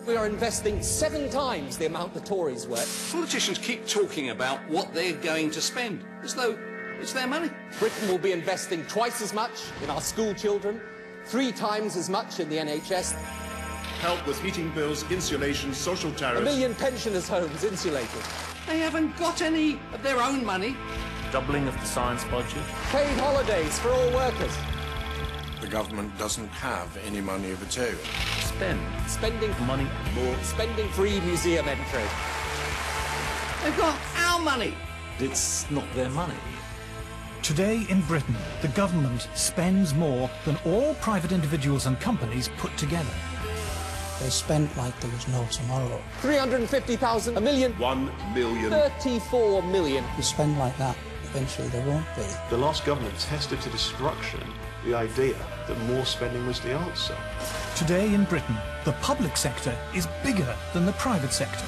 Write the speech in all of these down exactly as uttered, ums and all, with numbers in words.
We are investing seven times the amount the Tories were. Politicians keep talking about what they're going to spend, as though it's their money. Britain will be investing twice as much in our school children, three times as much in the N H S. Help with heating bills, insulation, social tariffs. A million pensioners' homes insulated. They haven't got any of their own money. Doubling of the science budget. Paid holidays for all workers. The government doesn't have any money of its own. Spend. Spending Money. more. Spending free museum entry. They've got our money. It's not their money. Today in Britain, the government spends more than all private individuals and companies put together. They spent like there was no tomorrow. three hundred fifty thousand, a million. One million. thirty-four million. You spend like that, eventually there won't be. The last government tested to destruction the idea that more spending was the answer. Today in Britain, the public sector is bigger than the private sector.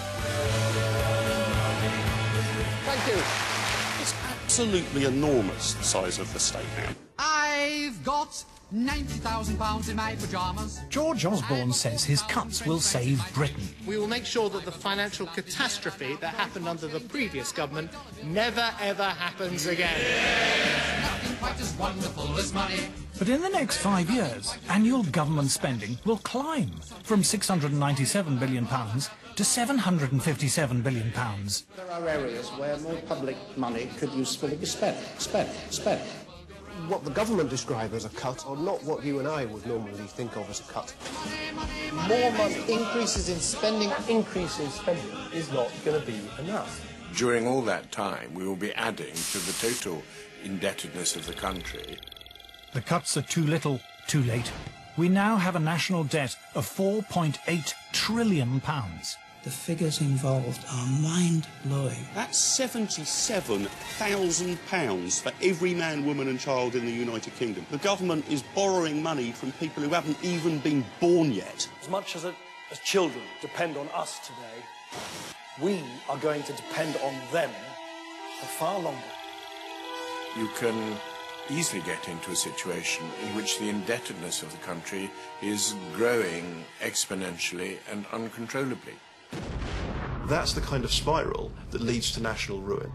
Thank you. It's absolutely enormous, the size of the state now. I've got ninety thousand pounds in my pyjamas. George Osborne says his cuts will save Britain. We will make sure that the financial catastrophe that happened under the previous government never ever happens again. There's nothing quite as wonderful as money. But in the next five years, annual government spending will climb from six hundred ninety-seven billion pounds to seven hundred fifty-seven billion pounds. There are areas where more public money could usefully be spent, spent, spent. What the government describe as a cut are not what you and I would normally think of as a cut. More money, increases in spending, increase in spending is not going to be enough. During all that time, we will be adding to the total indebtedness of the country. The cuts are too little, too late. We now have a national debt of four point eight trillion pounds. The figures involved are mind-blowing. That's seventy-seven thousand pounds for every man, woman and child in the United Kingdom. The government is borrowing money from people who haven't even been born yet. As much as, a, as children depend on us today, we are going to depend on them for far longer. You can easily get into a situation in which the indebtedness of the country is growing exponentially and uncontrollably. That's the kind of spiral that leads to national ruin.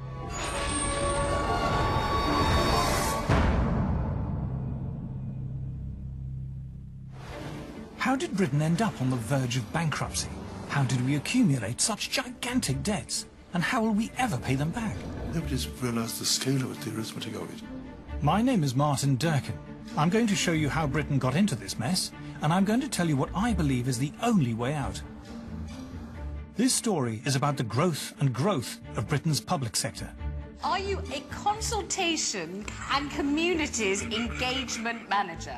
How did Britain end up on the verge of bankruptcy? How did we accumulate such gigantic debts? And how will we ever pay them back? Nobody's realised the scale of it, the arithmetic of it. My name is Martin Durkin. I'm going to show you how Britain got into this mess, and I'm going to tell you what I believe is the only way out. This story is about the growth and growth of Britain's public sector. Are you a consultation and communities engagement manager?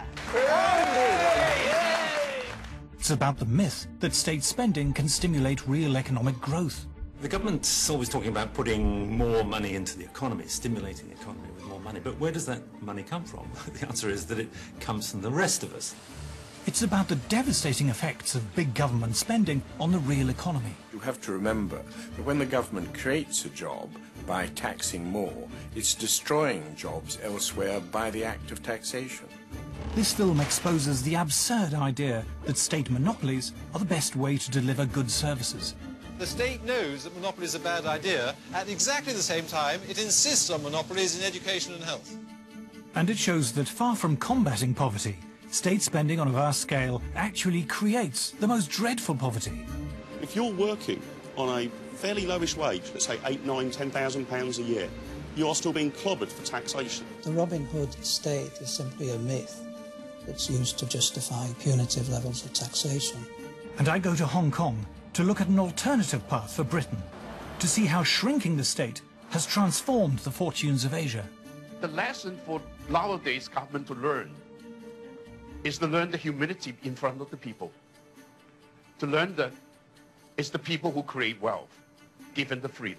It's about the myth that state spending can stimulate real economic growth. The government's always talking about putting more money into the economy, stimulating the economy with more money. But where does that money come from? The answer is that it comes from the rest of us. It's about the devastating effects of big government spending on the real economy. You have to remember that when the government creates a job by taxing more, it's destroying jobs elsewhere by the act of taxation. This film exposes the absurd idea that state monopolies are the best way to deliver good services. The state knows that monopolies are a bad idea. At exactly the same time, it insists on monopolies in education and health. And it shows that far from combating poverty, state spending on a vast scale actually creates the most dreadful poverty. If you're working on a fairly lowish wage, let's say eight, nine, ten thousand pounds a year, you are still being clobbered for taxation. The Robin Hood state is simply a myth that's used to justify punitive levels of taxation. And I go to Hong Kong to look at an alternative path for Britain, to see how shrinking the state has transformed the fortunes of Asia. The lesson for nowadays government to learn is to learn the humility in front of the people. To learn that it's the people who create wealth, given the freedom.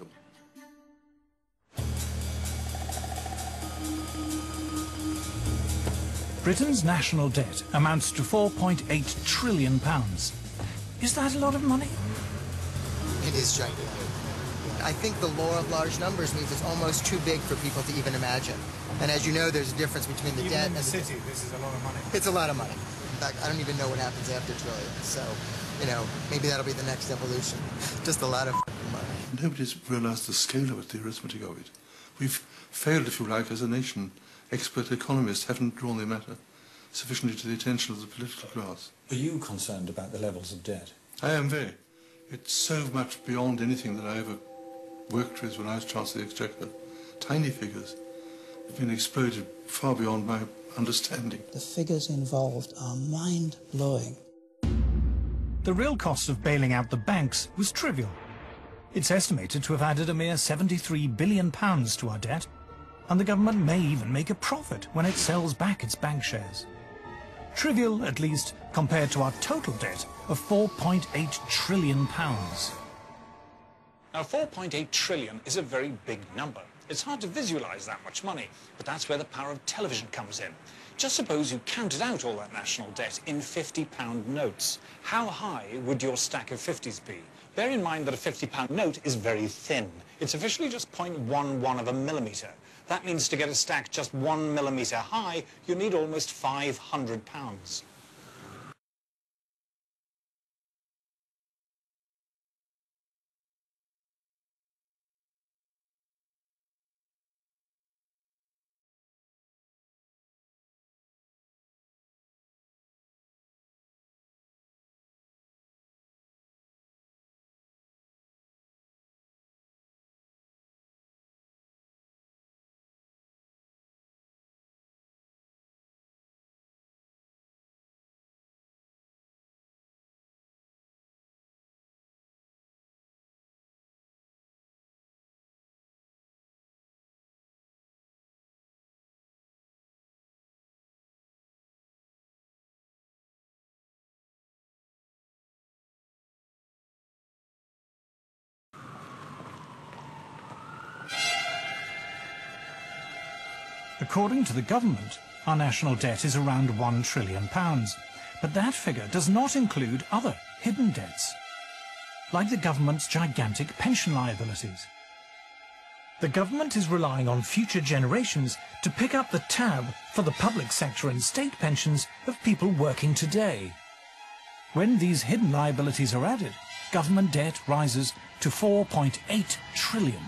Britain's national debt amounts to four point eight trillion pounds. Is that a lot of money? It is gigantic. I think the law of large numbers means it's almost too big for people to even imagine. And as you know, there's a difference between the even debt in the and city, this is a lot of money. It's a lot of money. In fact, I don't even know what happens after trillion. So you know, maybe that'll be the next evolution. Just a lot of money. Nobody's realised the scale of it, the arithmetic of it. We've failed, if you like, as a nation. Expert economists haven't drawn the matter sufficiently to the attention of the political class. Are you concerned about the levels of debt? I am very. It's so much beyond anything that I ever worked with when I was Chancellor of the Exchequer. Tiny figures have been exploded far beyond my understanding. The figures involved are mind-blowing. The real cost of bailing out the banks was trivial. It's estimated to have added a mere seventy-three billion pounds to our debt, and the government may even make a profit when it sells back its bank shares. Trivial, at least, compared to our total debt of four point eight trillion pounds. Now, four point eight trillion is a very big number. It's hard to visualise that much money, but that's where the power of television comes in. Just suppose you counted out all that national debt in fifty pound notes. How high would your stack of fifties be? Bear in mind that a fifty pound note is very thin. It's officially just zero point one one of a millimetre. That means to get a stack just one millimetre high, you need almost five hundred pounds. According to the government, our national debt is around one trillion pounds, but that figure does not include other hidden debts, like the government's gigantic pension liabilities. The government is relying on future generations to pick up the tab for the public sector and state pensions of people working today. When these hidden liabilities are added, government debt rises to four point eight trillion.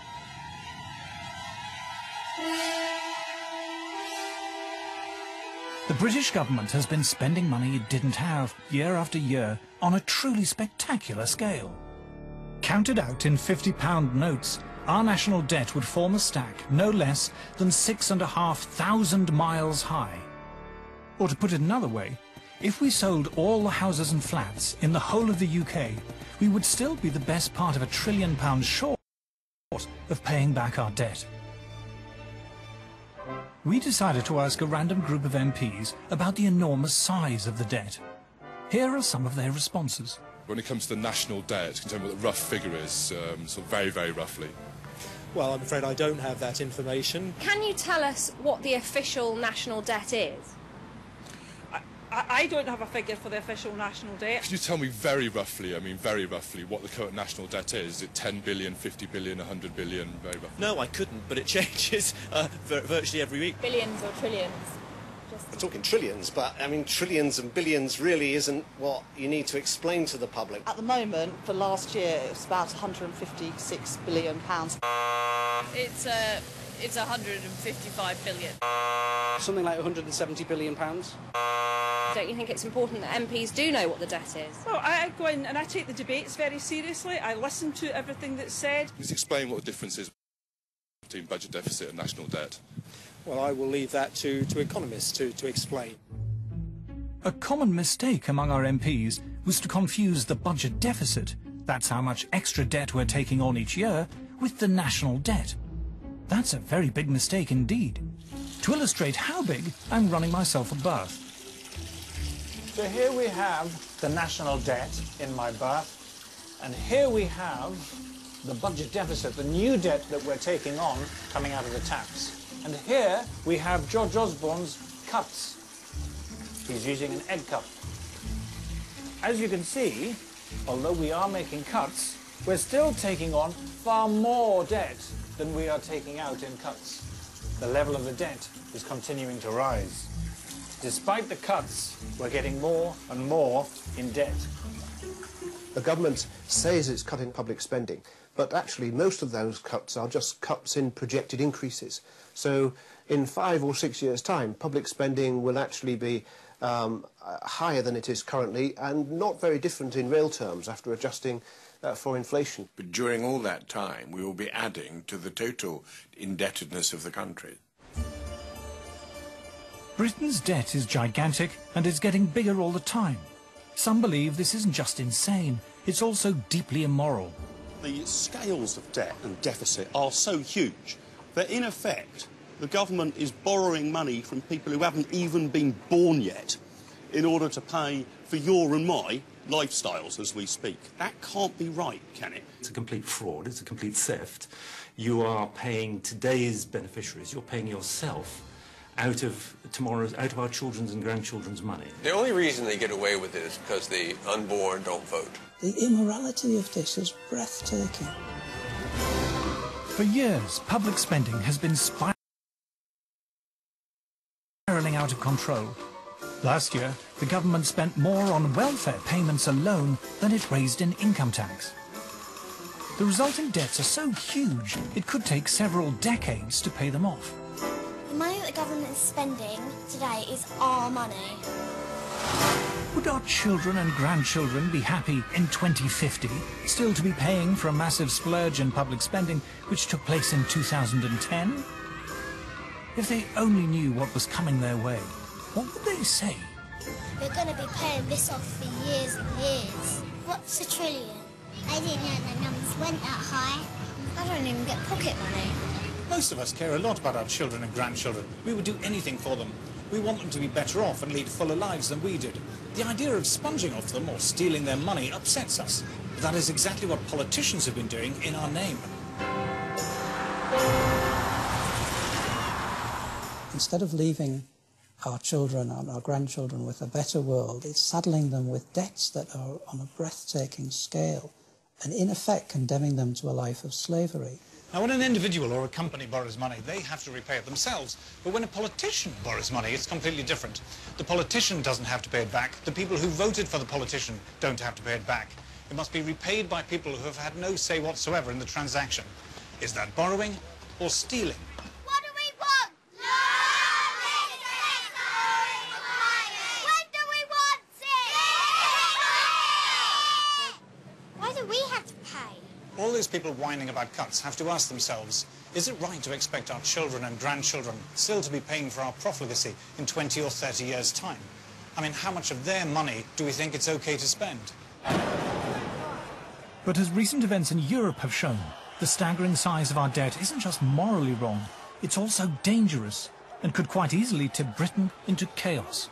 The British government has been spending money it didn't have, year after year, on a truly spectacular scale. Counted out in fifty pound notes, our national debt would form a stack no less than six and a half thousand miles high. Or to put it another way, if we sold all the houses and flats in the whole of the U K, we would still be the best part of a trillion pounds short of paying back our debt. We decided to ask a random group of M Ps about the enormous size of the debt. Here are some of their responses. When it comes to national debt, can you tell me what the rough figure is, um, sort of very, very roughly? Well, I'm afraid I don't have that information. Can you tell us what the official national debt is? I, I don't have a figure for the official national debt. Could you tell me very roughly, I mean very roughly, what the current national debt is? Is it ten billion, fifty billion, one hundred billion, very roughly? No, I couldn't, but it changes uh, virtually every week. Billions or trillions? Just... We're talking trillions, but I mean trillions and billions really isn't what you need to explain to the public. At the moment, for last year, it was about one hundred fifty-six billion pounds. It's uh, it's one hundred fifty-five billion. Something like one hundred seventy billion pounds. Don't you think it's important that M Ps do know what the debt is? Well, I go in and I take the debates very seriously. I listen to everything that's said. Just explain what the difference is between budget deficit and national debt. Well, I will leave that to, to economists to, to explain. A common mistake among our M Ps was to confuse the budget deficit, that's how much extra debt we're taking on each year, with the national debt. That's a very big mistake indeed. To illustrate how big, I'm running myself a bath. So here we have the national debt in my bath, and here we have the budget deficit, the new debt that we're taking on coming out of the tax. And here we have George Osborne's cuts. He's using an egg cup. As you can see, although we are making cuts, we're still taking on far more debt than we are taking out in cuts. The level of the debt is continuing to rise. Despite the cuts, we're getting more and more in debt. The government says it's cutting public spending, but actually most of those cuts are just cuts in projected increases. So in five or six years' time, public spending will actually be um, higher than it is currently and not very different in real terms after adjusting uh, for inflation. But during all that time, we will be adding to the total indebtedness of the country. Britain's debt is gigantic and is getting bigger all the time. Some believe this isn't just insane, it's also deeply immoral. The scales of debt and deficit are so huge that, in effect, the government is borrowing money from people who haven't even been born yet in order to pay for your and my lifestyles as we speak. That can't be right, can it? It's a complete fraud, it's a complete theft. You are paying today's beneficiaries, you're paying yourself out of tomorrow's, out of our children's and grandchildren's money. The only reason they get away with it is because the unborn don't vote. The immorality of this is breathtaking. For years, public spending has been spiraling out of control. Last year, the government spent more on welfare payments alone than it raised in income tax. The resulting debts are so huge, it could take several decades to pay them off. The money that the government is spending today is our money. Would our children and grandchildren be happy in twenty fifty still to be paying for a massive splurge in public spending which took place in two thousand ten? If they only knew what was coming their way, what would they say? We're going to be paying this off for years and years. What's a trillion? I didn't know the numbers went that high. I don't even get pocket money. Most of us care a lot about our children and grandchildren. We would do anything for them. We want them to be better off and lead fuller lives than we did. The idea of sponging off them or stealing their money upsets us. But that is exactly what politicians have been doing in our name. Instead of leaving our children and our grandchildren with a better world, it's saddling them with debts that are on a breathtaking scale and in effect condemning them to a life of slavery. Now, when an individual or a company borrows money, they have to repay it themselves. But when a politician borrows money, it's completely different. The politician doesn't have to pay it back. The people who voted for the politician don't have to pay it back. It must be repaid by people who have had no say whatsoever in the transaction. Is that borrowing or stealing? What do we want? When do we want it? Why do we have to pay? All those people whining about cuts have to ask themselves, is it right to expect our children and grandchildren still to be paying for our profligacy in twenty or thirty years' time? I mean, how much of their money do we think it's okay to spend? But as recent events in Europe have shown, the staggering size of our debt isn't just morally wrong, it's also dangerous and could quite easily tip Britain into chaos.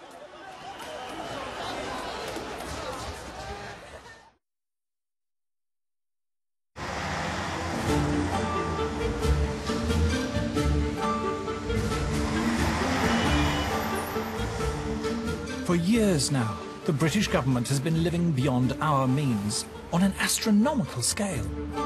For years now, the British government has been living beyond our means on an astronomical scale.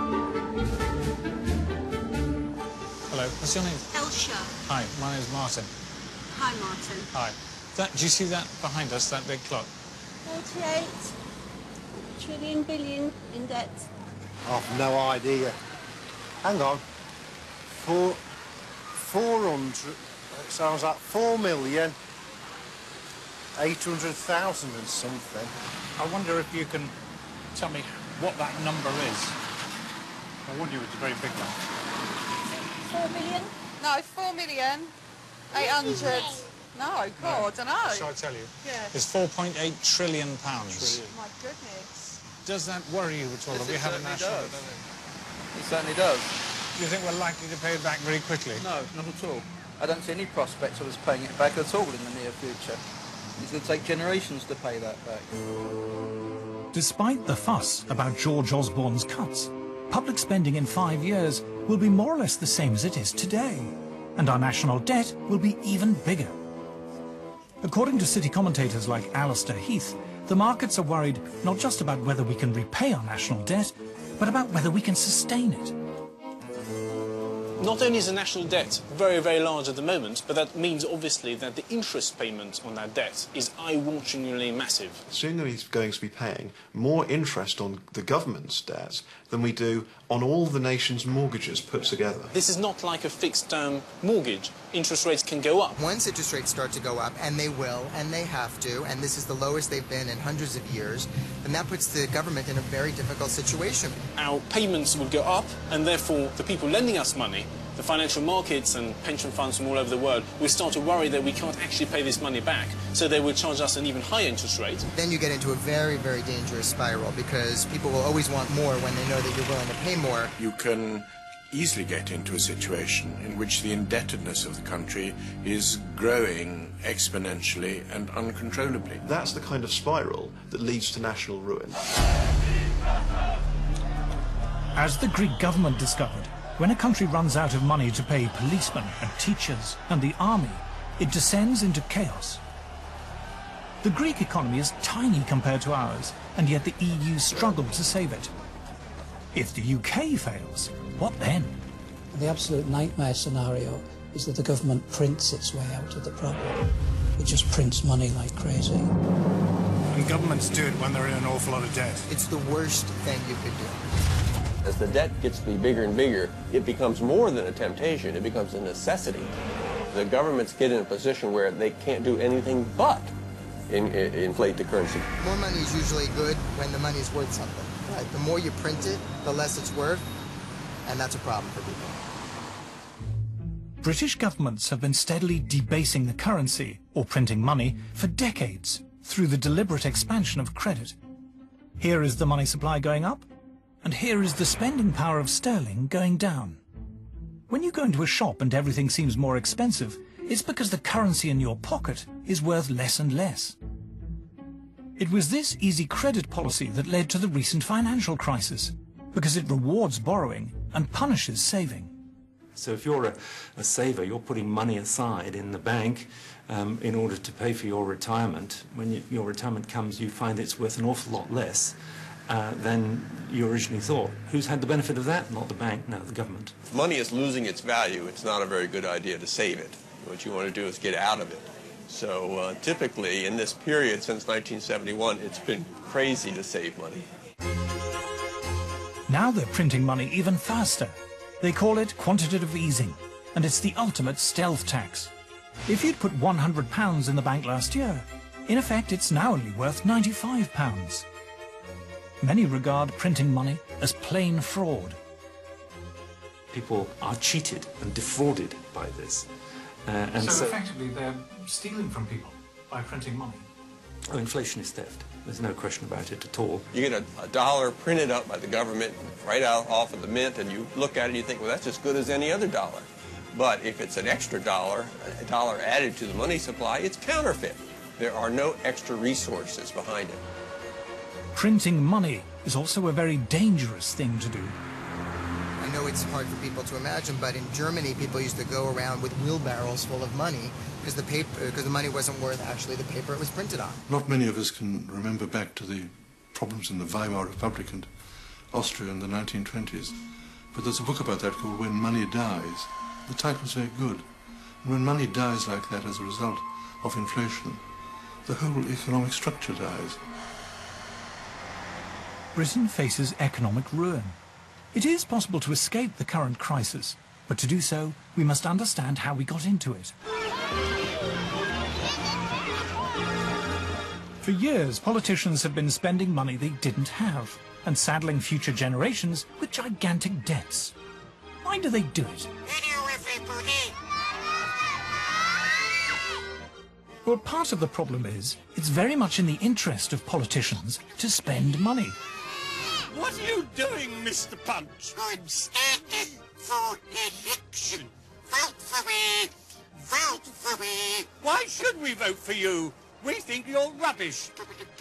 Hello, what's your name? Elsha. Hi, my name's Martin. Hi, Martin. Hi. That, do you see that behind us, that big clock? thirty-eight trillion billion in debt. I've no idea. Hang on. Four, four hundred, it sounds like four million, eight hundred thousand and something. I wonder if you can tell me what that number is. I wonder if it's a very big one. Four million? No, four million, eight hundred. No, God, I don't know. Shall I tell you? Yeah. It's four point eight trillion pounds. My goodness. Does that worry you at all? Yes, Have we it had a certainly national... does. It certainly does. Do you think we're likely to pay it back very quickly? No, not at all. I don't see any prospect of us paying it back at all in the near future. It's going to take generations to pay that back. Despite the fuss about George Osborne's cuts, public spending in five years will be more or less the same as it is today, and our national debt will be even bigger. According to city commentators like Alistair Heath, the markets are worried not just about whether we can repay our national debt, but about whether we can sustain it. Not only is the national debt very, very large at the moment, but that means obviously that the interest payment on that debt is eye-wateringly massive. Soon we're going to be paying more interest on the government's debt than we do on all the nation's mortgages put together. This is not like a fixed-term mortgage. Interest rates can go up. Once interest rates start to go up, and they will, and they have to, and this is the lowest they've been in hundreds of years, then that puts the government in a very difficult situation. Our payments would go up, and therefore the people lending us money, the financial markets and pension funds from all over the world, will start to worry that we can't actually pay this money back, so they will charge us an even higher interest rate. Then you get into a very, very dangerous spiral, because people will always want more when they know that you're willing to pay more. You can easily get into a situation in which the indebtedness of the country is growing exponentially and uncontrollably. That's the kind of spiral that leads to national ruin. As the Greek government discovered, when a country runs out of money to pay policemen and teachers and the army, it descends into chaos. The Greek economy is tiny compared to ours, and yet the E U struggled to save it. If the U K fails, what then? The absolute nightmare scenario is that the government prints its way out of the problem. It just prints money like crazy. And governments do it when they're in an awful lot of debt. It's the worst thing you could do. As the debt gets to be bigger and bigger, it becomes more than a temptation, it becomes a necessity. The governments get in a position where they can't do anything but in, in, inflate the currency. More money is usually good when the money is worth something. Right? The more you print it, the less it's worth, and that's a problem for people. British governments have been steadily debasing the currency, or printing money, for decades through the deliberate expansion of credit. Here is the money supply going up, and here is the spending power of sterling going down. When you go into a shop and everything seems more expensive, it's because the currency in your pocket is worth less and less. It was this easy credit policy that led to the recent financial crisis, because it rewards borrowing and punishes saving. So if you're a, a saver, you're putting money aside in the bank um, in order to pay for your retirement. When you, your retirement comes, you find it's worth an awful lot less uh, than you originally thought. Who's had the benefit of that? Not the bank, no, the government. If money is losing its value, it's not a very good idea to save it. What you want to do is get out of it. So uh, typically, in this period since nineteen seventy-one, it's been crazy to save money. Now they're printing money even faster. They call it quantitative easing, and it's the ultimate stealth tax. If you'd put one hundred pounds in the bank last year, in effect it's now only worth ninety-five pounds. Many regard printing money as plain fraud. People are cheated and defrauded by this. Uh, and so, so effectively they're stealing from people by printing money. Oh, inflation is theft. There's no question about it at all. You get a, a dollar printed up by the government right out off of the mint, and you look at it and you think, well, that's as good as any other dollar. But if it's an extra dollar, a dollar added to the money supply, it's counterfeit. There are no extra resources behind it. Printing money is also a very dangerous thing to do. I know it's hard for people to imagine, but in Germany, people used to go around with wheelbarrows full of money because the paper, because the money wasn't worth actually the paper it was printed on. Not many of us can remember back to the problems in the Weimar Republic and Austria in the nineteen twenties, but there's a book about that called When Money Dies. The title's very good. And when money dies like that as a result of inflation, the whole economic structure dies. Britain faces economic ruin. It is possible to escape the current crisis, but to do so, we must understand how we got into it. For years, politicians have been spending money they didn't have, and saddling future generations with gigantic debts. Why do they do it? Hello, everybody. Well, part of the problem is, it's very much in the interest of politicians to spend money. What are you doing, Mister Punch? I'm standing for election. Vote for me. Vote for me. Why should we vote for you? We think you're rubbish.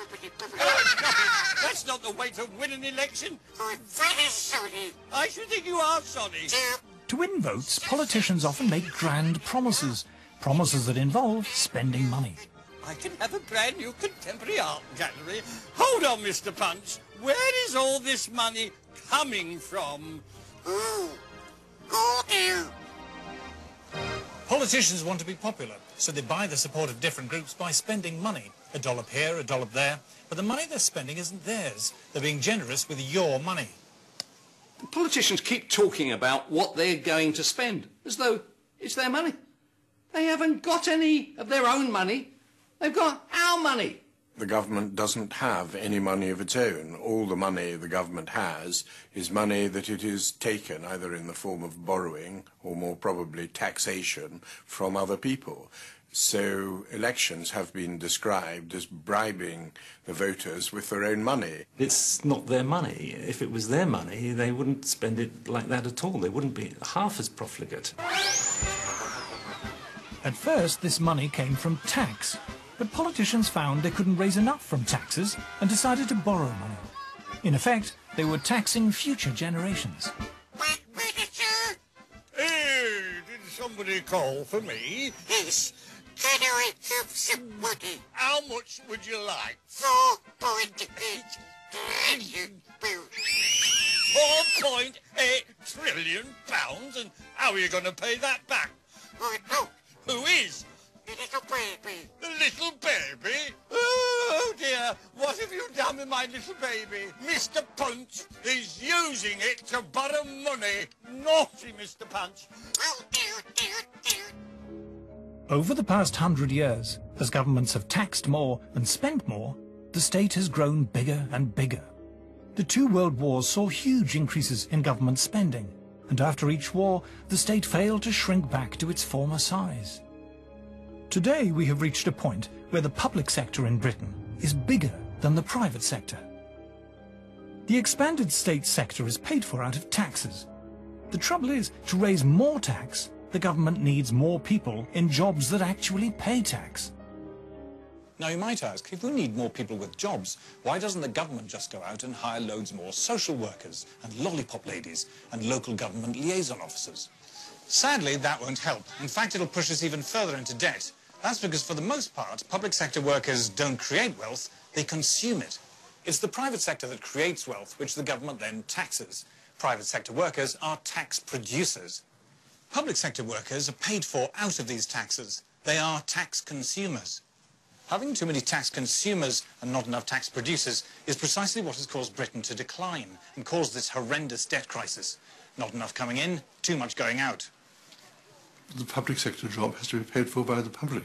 That's not the way to win an election. I'm very sorry. I should think you are sorry. To win votes, politicians often make grand promises, promises that involve spending money. I can have a brand new contemporary art gallery. Hold on, Mister Punch. Where is all this money coming from? Oh, Politicians want to be popular, so they buy the support of different groups by spending money. A dollop here, a dollop there. But the money they're spending isn't theirs. They're being generous with your money. The politicians keep talking about what they're going to spend, as though it's their money. They haven't got any of their own money. They've got our money. The government doesn't have any money of its own. All the money the government has is money that it has taken either in the form of borrowing or more probably taxation from other people. So elections have been described as bribing the voters with their own money. It's not their money. If it was their money, they wouldn't spend it like that at all. They wouldn't be half as profligate. At first, this money came from tax. But politicians found they couldn't raise enough from taxes and decided to borrow money. In effect, they were taxing future generations. Hey, did somebody call for me? Yes. Can I have some money? How much would you like? Four point eight trillion pounds. Four point eight trillion pounds? And how are you going to pay that back? I know. Who is? The little baby. The little baby? Oh, dear. What have you done with my little baby? Mister Punch is using it to borrow money. Naughty Mister Punch. Oh, dear, dear, dear. Over the past hundred years, as governments have taxed more and spent more, the state has grown bigger and bigger. The two world wars saw huge increases in government spending, and after each war, the state failed to shrink back to its former size. Today, we have reached a point where the public sector in Britain is bigger than the private sector. The expanded state sector is paid for out of taxes. The trouble is, to raise more tax, the government needs more people in jobs that actually pay tax. Now, you might ask, if we need more people with jobs, why doesn't the government just go out and hire loads more social workers and lollipop ladies and local government liaison officers? Sadly, that won't help. In fact, it'll push us even further into debt. That's because, for the most part, public sector workers don't create wealth, they consume it. It's the private sector that creates wealth, which the government then taxes. Private sector workers are tax producers. Public sector workers are paid for out of these taxes. They are tax consumers. Having too many tax consumers and not enough tax producers is precisely what has caused Britain to decline and caused this horrendous debt crisis. Not enough coming in, too much going out. The public sector job has to be paid for by the public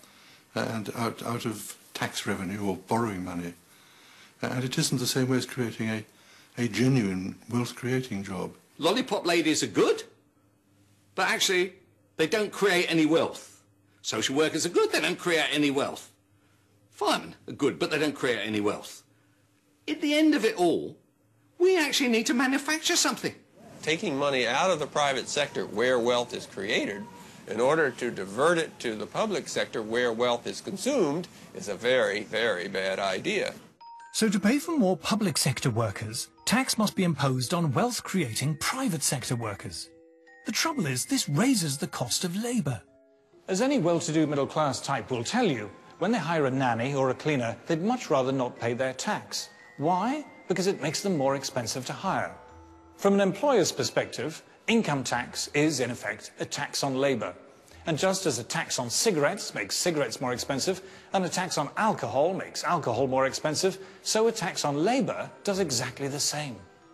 and out, out of tax revenue or borrowing money. And it isn't the same way as creating a, a genuine wealth-creating job. Lollipop ladies are good, but actually they don't create any wealth. Social workers are good, they don't create any wealth. Firemen are good, but they don't create any wealth. At the end of it all, we actually need to manufacture something. Taking money out of the private sector where wealth is created in order to divert it to the public sector where wealth is consumed is a very, very bad idea. So to pay for more public sector workers, tax must be imposed on wealth-creating private sector workers. The trouble is, this raises the cost of labour. As any well-to-do middle-class type will tell you, when they hire a nanny or a cleaner, they'd much rather not pay their tax. Why? Because it makes them more expensive to hire. From an employer's perspective, income tax is, in effect, a tax on labour. And just as a tax on cigarettes makes cigarettes more expensive, and a tax on alcohol makes alcohol more expensive, so a tax on labour does exactly the same.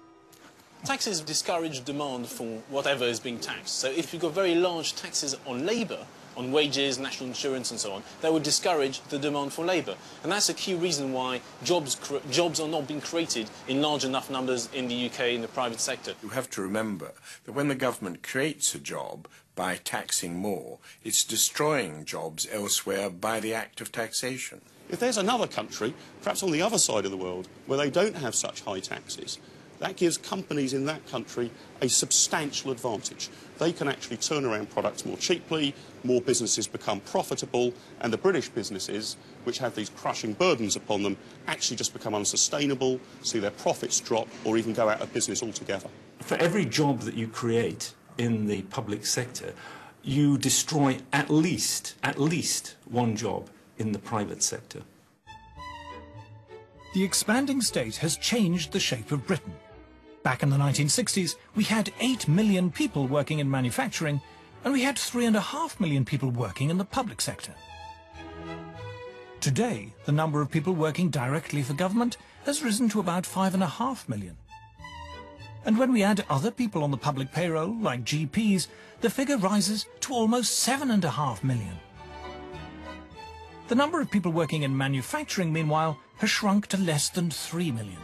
Taxes discourage demand for whatever is being taxed. So if you've got very large taxes on labour, on wages, national insurance and so on, that would discourage the demand for labour. And that's a key reason why jobs, jobs are not being created in large enough numbers in the U K in the private sector. You have to remember that when the government creates a job by taxing more, it's destroying jobs elsewhere by the act of taxation. If there's another country, perhaps on the other side of the world, where they don't have such high taxes, that gives companies in that country a substantial advantage. They can actually turn around products more cheaply, more businesses become profitable, and the British businesses, which have these crushing burdens upon them, actually just become unsustainable, see their profits drop, or even go out of business altogether. For every job that you create in the public sector, you destroy at least, at least one job in the private sector. The expanding state has changed the shape of Britain. Back in the nineteen sixties, we had eight million people working in manufacturing, and we had three and a half million people working in the public sector. Today, the number of people working directly for government has risen to about five and a half million. And when we add other people on the public payroll, like G Ps, the figure rises to almost seven and a half million. The number of people working in manufacturing, meanwhile, has shrunk to less than three million.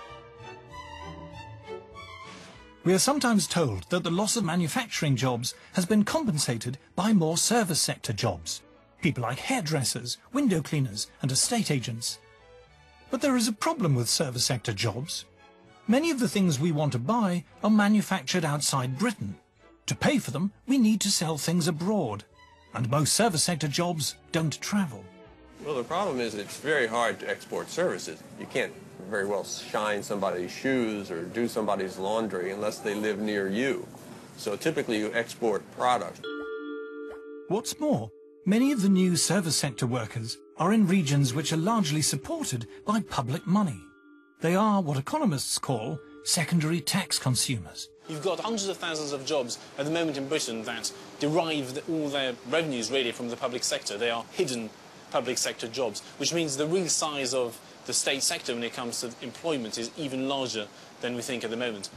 We are sometimes told that the loss of manufacturing jobs has been compensated by more service sector jobs. People like hairdressers, window cleaners and estate agents. But there is a problem with service sector jobs. Many of the things we want to buy are manufactured outside Britain. To pay for them, we need to sell things abroad. And most service sector jobs don't travel. Well, the problem is it's very hard to export services. You can't very well shine somebody's shoes or do somebody's laundry unless they live near you. So typically you export products. What's more, many of the new service sector workers are in regions which are largely supported by public money. They are what economists call secondary tax consumers. You've got hundreds of thousands of jobs at the moment in Britain that derive all their revenues really from the public sector. They are hidden public sector jobs, which means the real size of the state sector when it comes to employment is even larger than we think at the moment.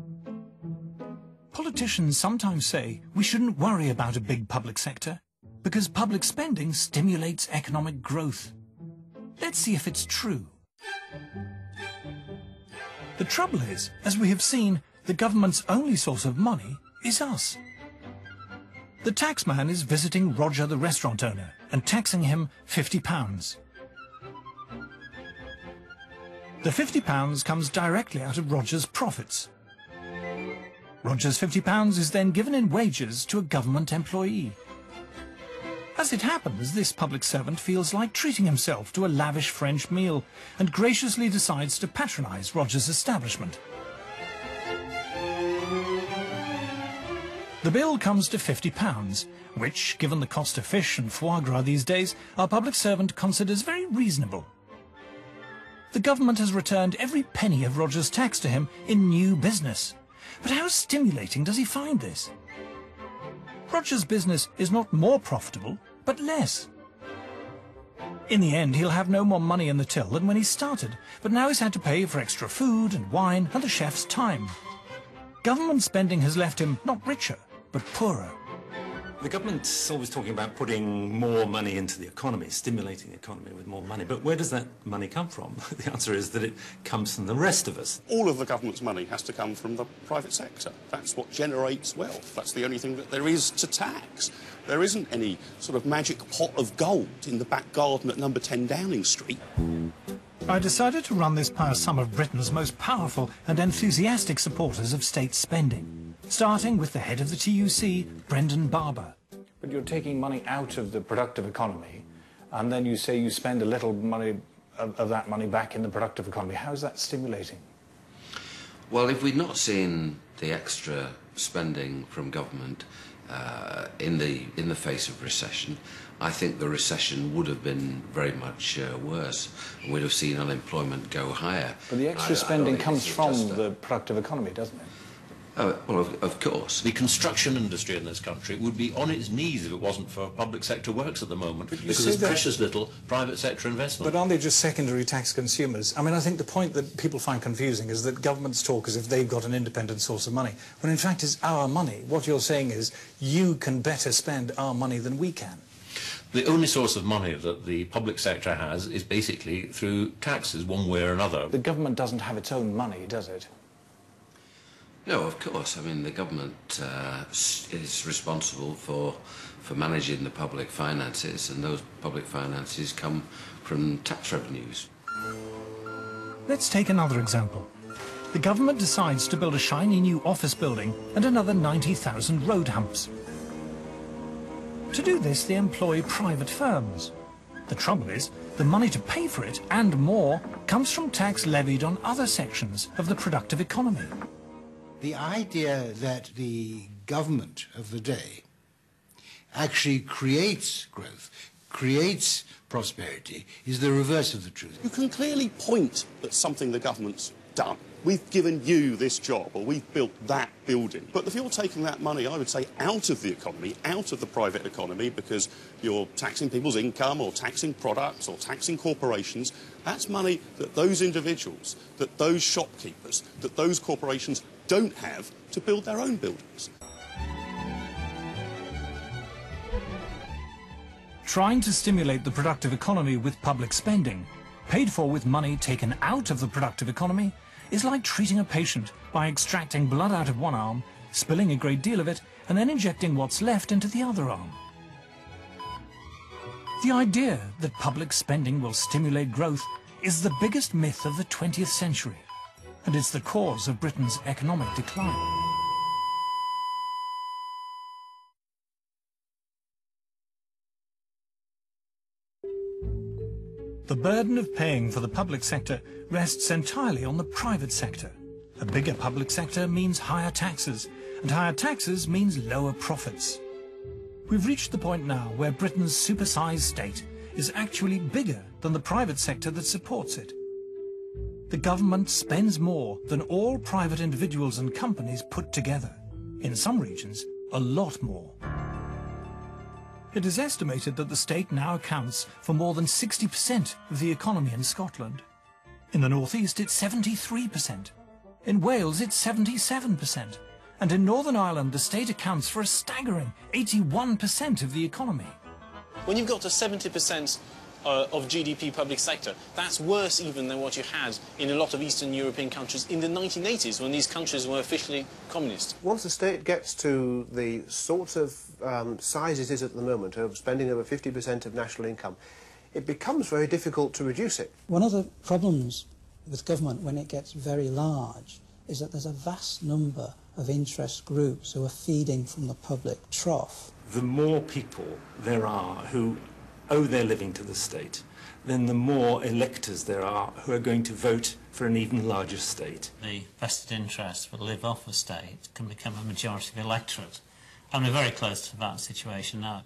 Politicians sometimes say we shouldn't worry about a big public sector because public spending stimulates economic growth. Let's see if it's true. The trouble is, as we have seen, the government's only source of money is us. The taxman is visiting Roger, the restaurant owner, and taxing him fifty pounds. The fifty pounds comes directly out of Roger's profits. Roger's fifty pounds is then given in wages to a government employee. As it happens, this public servant feels like treating himself to a lavish French meal and graciously decides to patronise Roger's establishment. The bill comes to fifty pounds, which, given the cost of fish and foie gras these days, our public servant considers very reasonable. The government has returned every penny of Roger's tax to him in new business. But how stimulating does he find this? Roger's business is not more profitable, but less. In the end, he'll have no more money in the till than when he started, but now he's had to pay for extra food and wine and the chef's time. Government spending has left him not richer, but poorer. The government's always talking about putting more money into the economy, stimulating the economy with more money. But where does that money come from? The answer is that it comes from the rest of us. All of the government's money has to come from the private sector. That's what generates wealth. That's the only thing that there is to tax. There isn't any sort of magic pot of gold in the back garden at number ten Downing Street. I decided to run this past some of Britain's most powerful and enthusiastic supporters of state spending, starting with the head of the T U C, Brendan Barber. But you're taking money out of the productive economy, and then you say you spend a little money of, of that money back in the productive economy. How is that stimulating? Well, if we'd not seen the extra spending from government uh, in the in the face of recession, I think the recession would have been very much uh, worse. We'd have seen unemployment go higher. But the extra I, spending I comes from just, uh, the productive economy, doesn't it? Oh, well, of, of course. The construction industry in this country would be on its knees if it wasn't for public sector works at the moment, because there's precious little private sector investment. But aren't they just secondary tax consumers? I mean, I think the point that people find confusing is that governments talk as if they've got an independent source of money, when in fact it's our money. What you're saying is you can better spend our money than we can. The only source of money that the public sector has is basically through taxes, one way or another. The government doesn't have its own money, does it? No, of course. I mean, the government uh, is responsible for for managing the public finances, and those public finances come from tax revenues. Let's take another example. The government decides to build a shiny new office building and another ninety thousand road humps. To do this, they employ private firms. The trouble is, the money to pay for it, and more, comes from tax levied on other sections of the productive economy. The idea that the government of the day actually creates growth, creates prosperity, is the reverse of the truth. You can clearly point at something the government's done. we've given you this job, or we've built that building. But if you're taking that money, I would say, out of the economy, out of the private economy, because you're taxing people's income or taxing products or taxing corporations, that's money that those individuals, that those shopkeepers, that those corporations don't have to build their own buildings. Trying to stimulate the productive economy with public spending, paid for with money taken out of the productive economy, is like treating a patient by extracting blood out of one arm, spilling a great deal of it, and then injecting what's left into the other arm. The idea that public spending will stimulate growth is the biggest myth of the twentieth century, and it's the cause of Britain's economic decline. The burden of paying for the public sector rests entirely on the private sector. A bigger public sector means higher taxes, and higher taxes means lower profits. We've reached the point now where Britain's supersized state is actually bigger than the private sector that supports it. The government spends more than all private individuals and companies put together. In some regions, a lot more. It is estimated that the state now accounts for more than sixty percent of the economy in Scotland. In the North East, it's seventy-three percent. In Wales, it's seventy-seven percent. And in Northern Ireland, the state accounts for a staggering eighty-one percent of the economy. When you've got a seventy percent uh, of G D P public sector, that's worse even than what you had in a lot of Eastern European countries in the nineteen eighties, when these countries were officially communist. Once the state gets to the sorts of um, size it is at the moment, of spending over fifty percent of national income, it becomes very difficult to reduce it. One of the problems with government when it gets very large is that there's a vast number of interest groups who are feeding from the public trough. The more people there are who owe their living to the state, then the more electors there are who are going to vote for an even larger state. The vested interests will live off the state can become a majority of the electorate. And we're very close to that situation now.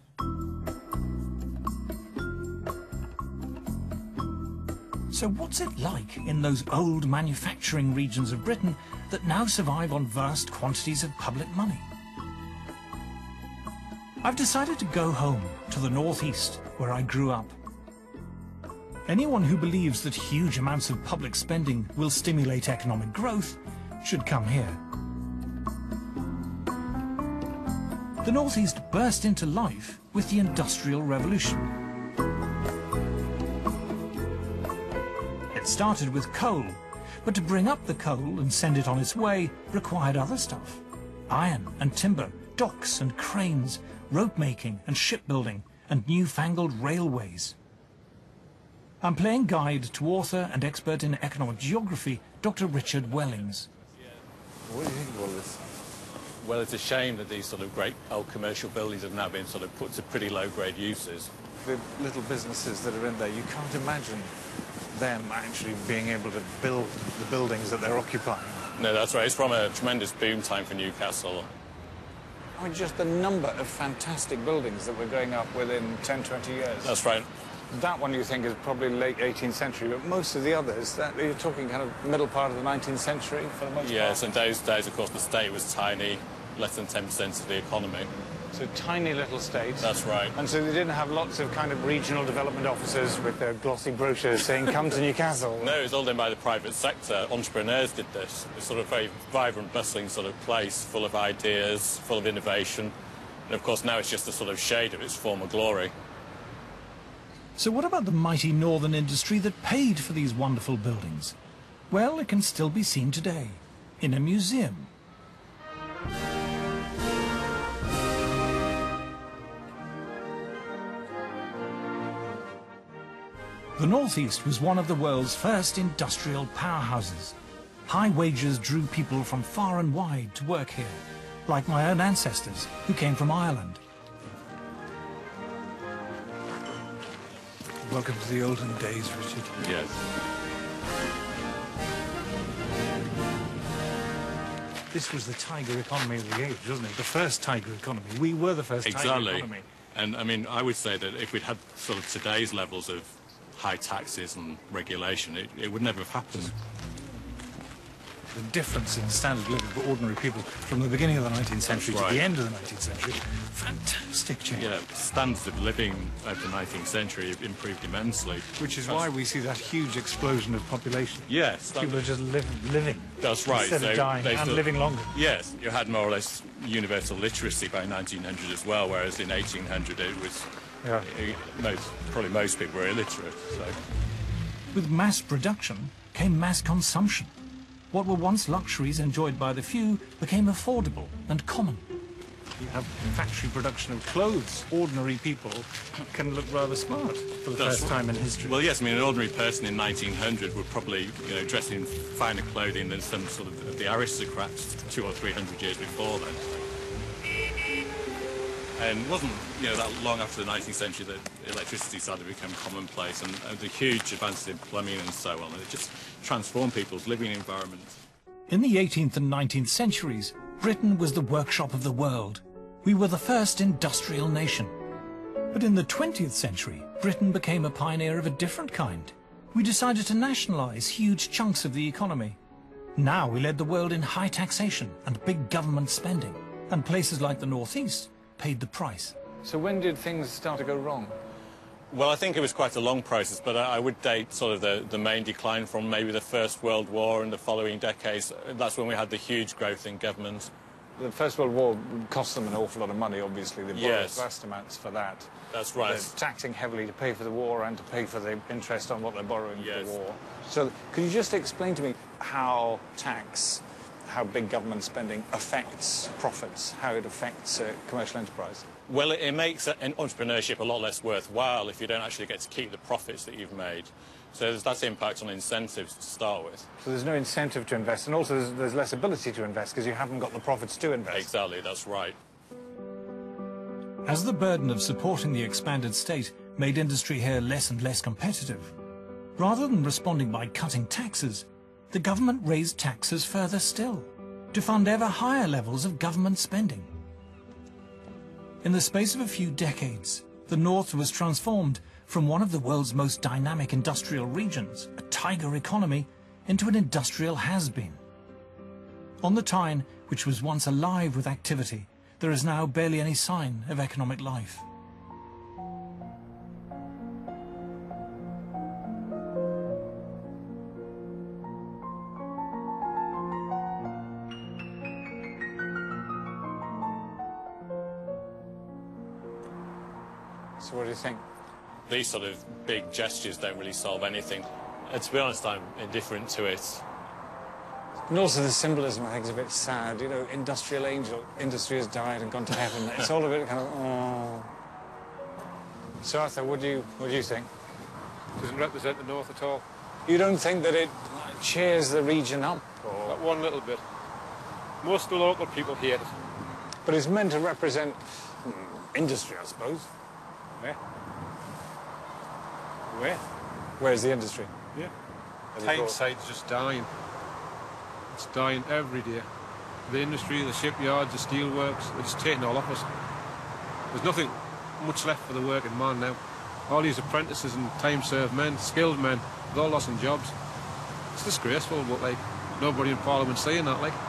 So what's it like in those old manufacturing regions of Britain that now survive on vast quantities of public money? I've decided to go home to the northeast, where I grew up. Anyone who believes that huge amounts of public spending will stimulate economic growth should come here. The northeast burst into life with the Industrial Revolution. It started with coal, but to bring up the coal and send it on its way required other stuff. Iron and timber, docks and cranes, rope making and shipbuilding, and newfangled railways. I'm playing guide to author and expert in economic geography, Doctor Richard Wellings. What do you think of all this? Well, it's a shame that these sort of great old commercial buildings have now been sort of put to pretty low-grade uses. The little businesses that are in there, you can't imagine them actually being able to build the buildings that they're occupying. No, that's right. It's from a tremendous boom time for Newcastle. I mean, just the number of fantastic buildings that we're going up within ten, twenty years. That's right. That one you think is probably late eighteenth century, but most of the others, that you're talking kind of middle part of the nineteenth century for the most part. Yes, in those days, of course, the state was tiny, less than ten percent of the economy. So tiny little state. That's right. And so they didn't have lots of kind of regional development officers with their glossy brochures saying, come to Newcastle. No, it was all done by the private sector. Entrepreneurs did this. It's sort of a very vibrant, bustling sort of place, full of ideas, full of innovation. And of course, now it's just a sort of shade of its former glory. So what about the mighty northern industry that paid for these wonderful buildings? Well, it can still be seen today, in a museum. The Northeast was one of the world's first industrial powerhouses. High wages drew people from far and wide to work here, like my own ancestors, who came from Ireland. Welcome to the olden days, Richard. Yes. This was the tiger economy of the age, wasn't it? The first tiger economy. We were the first Exactly. tiger economy. And, I mean, I would say that if we'd had sort of today's levels of high taxes and regulation, it, it would never have happened. the difference in standard of living for ordinary people from the beginning of the nineteenth century That's right. to the end of the nineteenth century. Fantastic change. Yeah, standards of living over the nineteenth century have improved immensely. Which is That's- why we see that huge explosion of population. Yes. People are just live, living. That's right. Instead So of dying they and still- living longer. Yes, you had more or less universal literacy by nineteen hundred as well, whereas in eighteen hundred it was Yeah. it- most, probably most people were illiterate. So. With mass production came mass consumption. What were once luxuries enjoyed by the few became affordable and common. You have factory production of clothes. Ordinary people can look rather smart for the That's first time in history. Well, yes, I mean, an ordinary person in nineteen hundred would probably, you know, dress in finer clothing than some sort of the aristocrats two or three hundred years before then. And it wasn't, you know, that long after the nineteenth century that electricity started to become commonplace, and, and the huge advances in plumbing and so on. And it just transformed people's living environments. In the eighteenth and nineteenth centuries, Britain was the workshop of the world. We were the first industrial nation. But in the twentieth century, Britain became a pioneer of a different kind. We decided to nationalise huge chunks of the economy. Now we led the world in high taxation and big government spending, and places like the Northeast paid the price. So when did things start to go wrong? Well, I think it was quite a long process, but I, I would date sort of the, the main decline from maybe the First World War and the following decades. That's when we had the huge growth in government. The First World War cost them an awful lot of money, obviously. They borrowed Yes. vast amounts for that. That's right. They're taxing heavily to pay for the war and to pay for the interest on what they're borrowing Yes. for the war. So could you just explain to me how tax, how big government spending affects profits, how it affects uh, commercial enterprise? Well, it, it makes an entrepreneurship a lot less worthwhile if you don't actually get to keep the profits that you've made. So there's that impact on incentives to start with. So there's no incentive to invest, and also there's, there's less ability to invest because you haven't got the profits to invest. Exactly, that's right. As the burden of supporting the expanded state made industry here less and less competitive, rather than responding by cutting taxes, the government raised taxes further still, to fund ever higher levels of government spending. In the space of a few decades, the North was transformed from one of the world's most dynamic industrial regions, a tiger economy, into an industrial has-been. On the Tyne, which was once alive with activity, there is now barely any sign of economic life. So what do you think? These sort of big gestures don't really solve anything. And to be honest, I'm indifferent to it. And also the symbolism, I think, is a bit sad. You know, industrial angel, industry has died and gone to heaven. It's all a bit kind of, oh. So, Arthur, what do you, what do you think? Doesn't represent the North at all. You don't think that it cheers the region up? Or... Not one little bit. Most of the local people hate it. But it's meant to represent hmm, industry, I suppose. Where? Where? Where's the industry? Yeah. Have you Tyneside's just dying. It's dying every day. The industry, the shipyards, the steelworks, they're just taking all off us. There's nothing much left for the working man now. All these apprentices and time-served men, skilled men, they're all losing jobs. It's disgraceful, but, like, nobody in Parliament's saying that, like.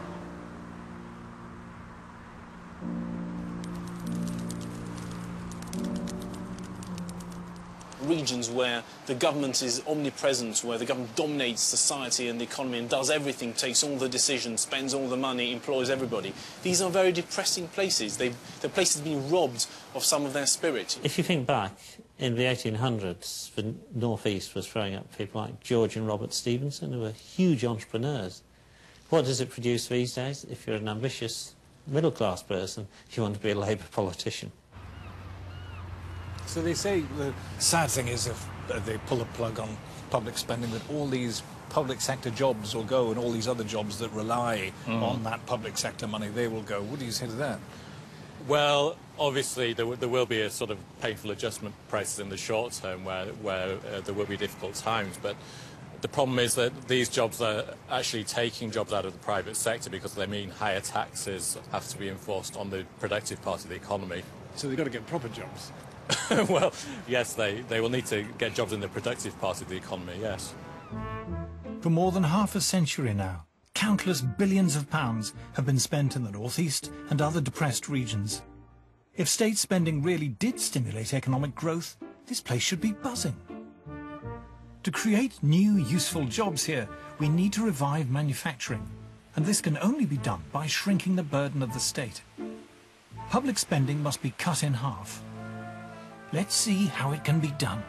Regions where the government is omnipresent, where the government dominates society and the economy and does everything, takes all the decisions, spends all the money, employs everybody. These are very depressing places. They've, the places being robbed of some of their spirit. If you think back, in the eighteen hundreds, the North East was throwing up people like George and Robert Stevenson, who were huge entrepreneurs. What does it produce these days? If you're an ambitious middle-class person, you want to be a Labour politician. So they say the sad thing is if they pull the plug on public spending, that all these public sector jobs will go and all these other jobs that rely Mm. on that public sector money, they will go. What do you say to that? Well, obviously, there, w there will be a sort of painful adjustment process in the short term where, where uh, there will be difficult times, but the problem is that these jobs are actually taking jobs out of the private sector because they mean higher taxes have to be enforced on the productive part of the economy. So they've got to get proper jobs. Well, yes, they, they will need to get jobs in the productive part of the economy, yes. For more than half a century now, countless billions of pounds have been spent in the northeast and other depressed regions. If state spending really did stimulate economic growth, this place should be buzzing. To create new, useful jobs here, we need to revive manufacturing, and this can only be done by shrinking the burden of the state. Public spending must be cut in half. Let's see how it can be done.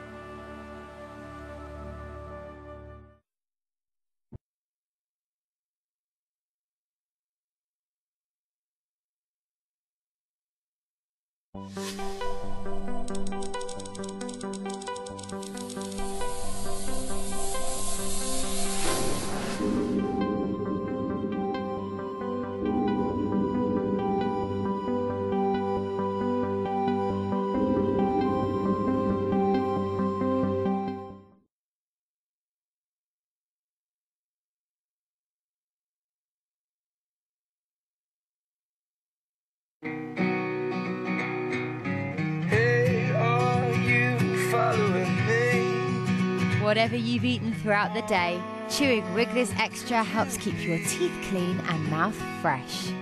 Whatever you've eaten throughout the day, chewing Wrigley's Extra helps keep your teeth clean and mouth fresh.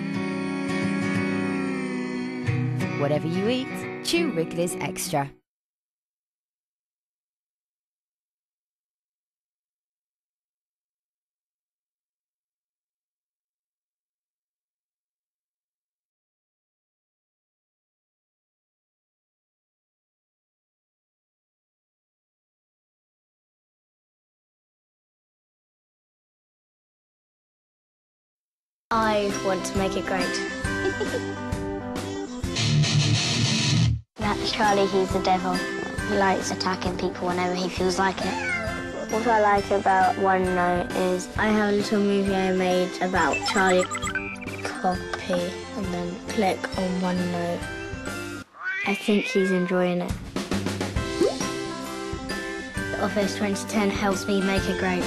Whatever you eat, chew Wrigley's Extra. I want to make it great. That's Charlie, he's the devil. He likes attacking people whenever he feels like it. What I like about OneNote is I have a little movie I made about Charlie. Copy and then click on OneNote. I think he's enjoying it. Office twenty ten helps me make it great.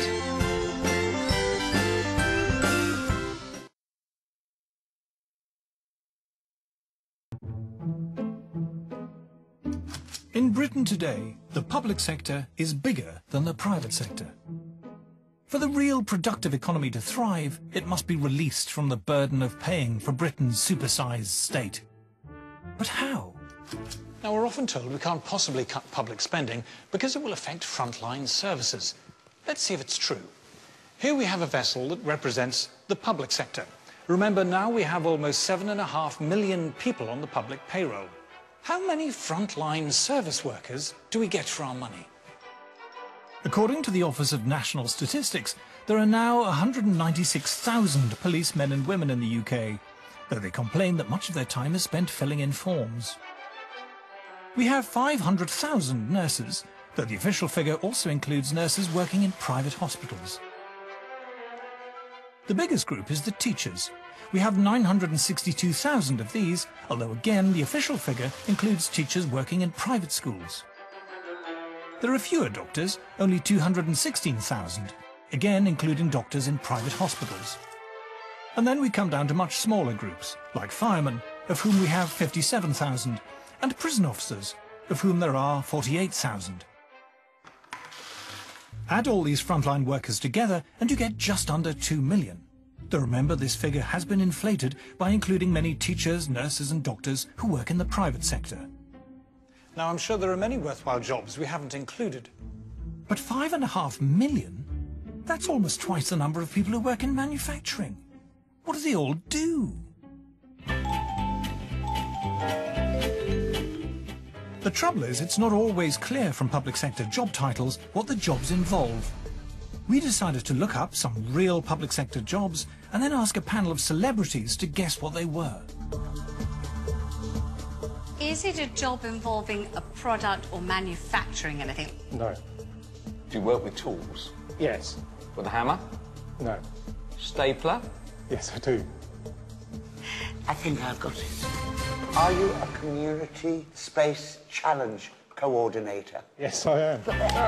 In Britain today, the public sector is bigger than the private sector. For the real productive economy to thrive, it must be released from the burden of paying for Britain's supersized state. But how? Now, we're often told we can't possibly cut public spending because it will affect frontline services. Let's see if it's true. Here we have a vessel that represents the public sector. Remember, now we have almost seven and a half million people on the public payroll. How many frontline service workers do we get for our money? According to the Office of National Statistics, there are now one hundred ninety-six thousand policemen and women in the U K, though they complain that much of their time is spent filling in forms. We have five hundred thousand nurses, though the official figure also includes nurses working in private hospitals. The biggest group is the teachers. We have nine hundred sixty-two thousand of these, although again the official figure includes teachers working in private schools. There are fewer doctors, only two hundred sixteen thousand, again including doctors in private hospitals. And then we come down to much smaller groups, like firemen, of whom we have fifty-seven thousand, and prison officers, of whom there are forty-eight thousand. Add all these frontline workers together and you get just under two million. Though remember, this figure has been inflated by including many teachers, nurses and doctors who work in the private sector. Now, I'm sure there are many worthwhile jobs we haven't included. But five and a half million? That's almost twice the number of people who work in manufacturing. What do they all do? The trouble is, it's not always clear from public sector job titles what the jobs involve. We decided to look up some real public sector jobs and then ask a panel of celebrities to guess what they were. Is it a job involving a product or manufacturing anything? No. Do you work with tools? Yes. With a hammer? No. Stapler? Yes, I do. I think I've got it. Are you a community space challenge coordinator? Yes, I am.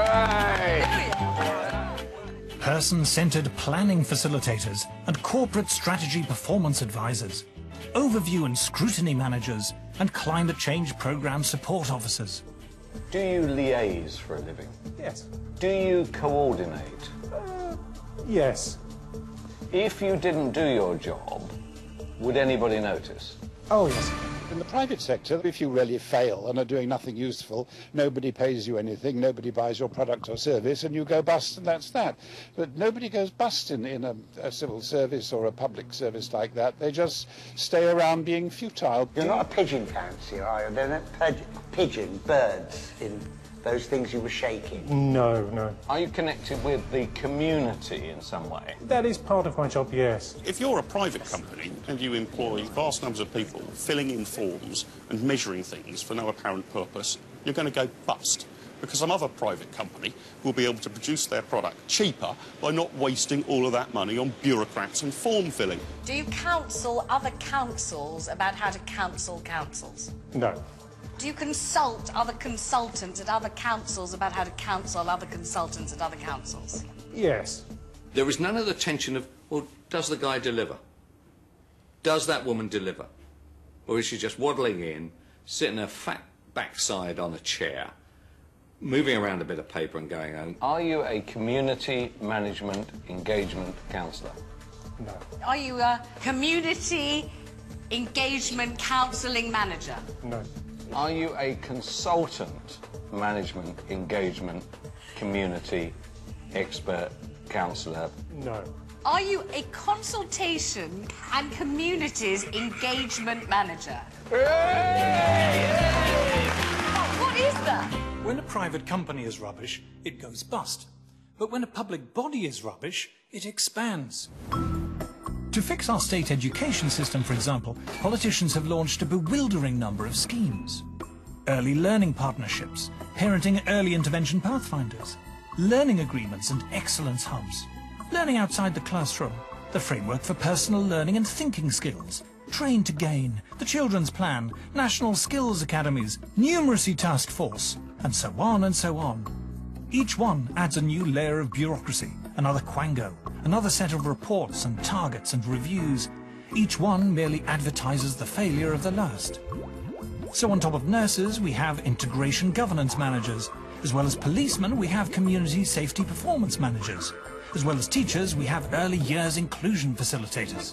Hooray! Person-centered planning facilitators and corporate strategy performance advisors, overview and scrutiny managers, and climate change program support officers. Do you liaise for a living? Yes. Do you coordinate? Uh, yes. If you didn't do your job, would anybody notice? Oh, yes. In the private sector, if you really fail and are doing nothing useful, nobody pays you anything, nobody buys your product or service, and you go bust, and that's that. But nobody goes bust in, in a, a civil service or a public service like that. They just stay around being futile. You're not a pigeon fancier, are you? They're not pigeon, birds, in those things you were shaking. No, no. Are you connected with the community in some way? That is part of my job, yes. If you're a private company and you employ vast numbers of people filling in forms and measuring things for no apparent purpose, you're going to go bust. Because some other private company will be able to produce their product cheaper by not wasting all of that money on bureaucrats and form filling. Do you counsel other councils about how to counsel councils? No. Do you consult other consultants at other councils about how to counsel other consultants at other councils? Yes. There is none of the tension of, well, does the guy deliver? Does that woman deliver? Or is she just waddling in, sitting her fat backside on a chair, moving around a bit of paper and going home? Are you a community management engagement counsellor? No. Are you a community engagement counselling manager? No. Are you a consultant management engagement community expert counsellor? No. Are you a consultation and communities engagement manager? What, what is that? When a private company is rubbish, it goes bust. But when a public body is rubbish, it expands. To fix our state education system, for example, politicians have launched a bewildering number of schemes. Early learning partnerships, parenting early intervention pathfinders, learning agreements and excellence hubs, learning outside the classroom, the framework for personal learning and thinking skills, Train to Gain, the Children's Plan, National Skills Academies, Numeracy Task Force, and so on and so on. Each one adds a new layer of bureaucracy, another quango, another set of reports and targets and reviews. Each one merely advertises the failure of the last. So on top of nurses, we have integration governance managers. As well as policemen, we have community safety performance managers. As well as teachers, we have early years inclusion facilitators.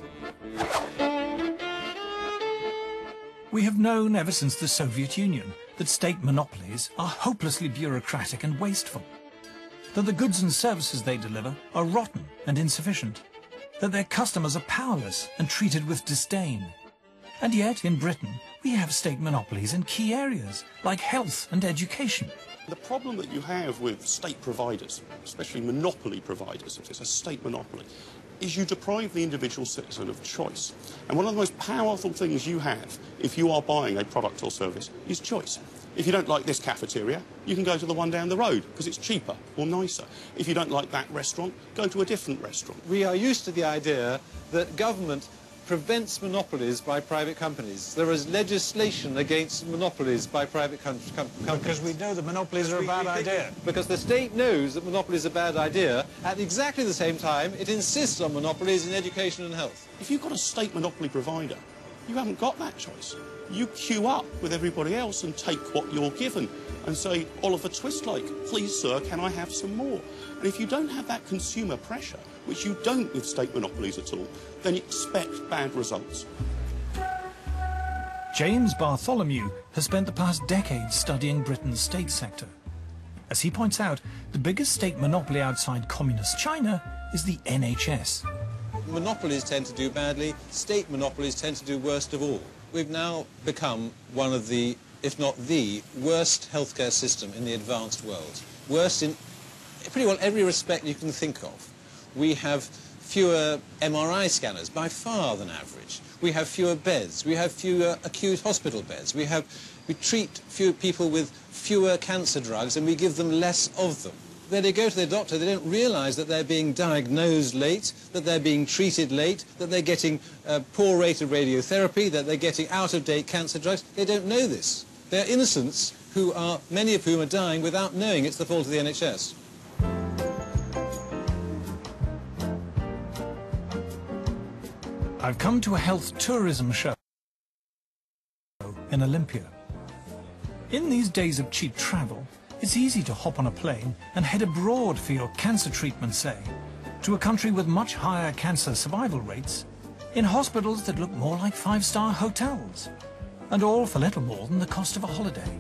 We have known ever since the Soviet Union that state monopolies are hopelessly bureaucratic and wasteful, that the goods and services they deliver are rotten and insufficient, that their customers are powerless and treated with disdain. And yet, in Britain, we have state monopolies in key areas, like health and education. The problem that you have with state providers, especially monopoly providers, if it's a state monopoly, is you deprive the individual citizen of choice. And one of the most powerful things you have if you are buying a product or service is choice. If you don't like this cafeteria, you can go to the one down the road because it's cheaper or nicer. If you don't like that restaurant, go to a different restaurant. We are used to the idea that government prevents monopolies by private companies. There is legislation against monopolies by private com com companies. Because we know that monopolies are a bad idea. Because the state knows that monopolies are a bad idea. At exactly the same time, it insists on monopolies in education and health. If you've got a state monopoly provider, you haven't got that choice. You queue up with everybody else and take what you're given and say, Oliver Twist-like, please, sir, can I have some more? And if you don't have that consumer pressure, which you don't with state monopolies at all, then expect bad results. James Bartholomew has spent the past decade studying Britain's state sector. As he points out, the biggest state monopoly outside communist China is the N H S. Monopolies tend to do badly, state monopolies tend to do worst of all. We've now become one of the, if not the, worst healthcare system in the advanced world. Worst in pretty well every respect you can think of. We have fewer M R I scanners by far than average. We have fewer beds. We have fewer acute hospital beds. We have, we treat fewer people with fewer cancer drugs and we give them less of them. When they go to their doctor, they don't realise that they're being diagnosed late, that they're being treated late, that they're getting a poor rate of radiotherapy, that they're getting out-of-date cancer drugs. They don't know this. They're innocents, who are, many of whom are dying without knowing it's the fault of the N H S. I've come to a health tourism show in Olympia. In these days of cheap travel, it's easy to hop on a plane and head abroad for your cancer treatment, say. to a country with much higher cancer survival rates, in hospitals that look more like five-star hotels, and all for little more than the cost of a holiday.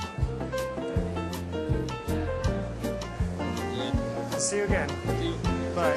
See you again. Bye.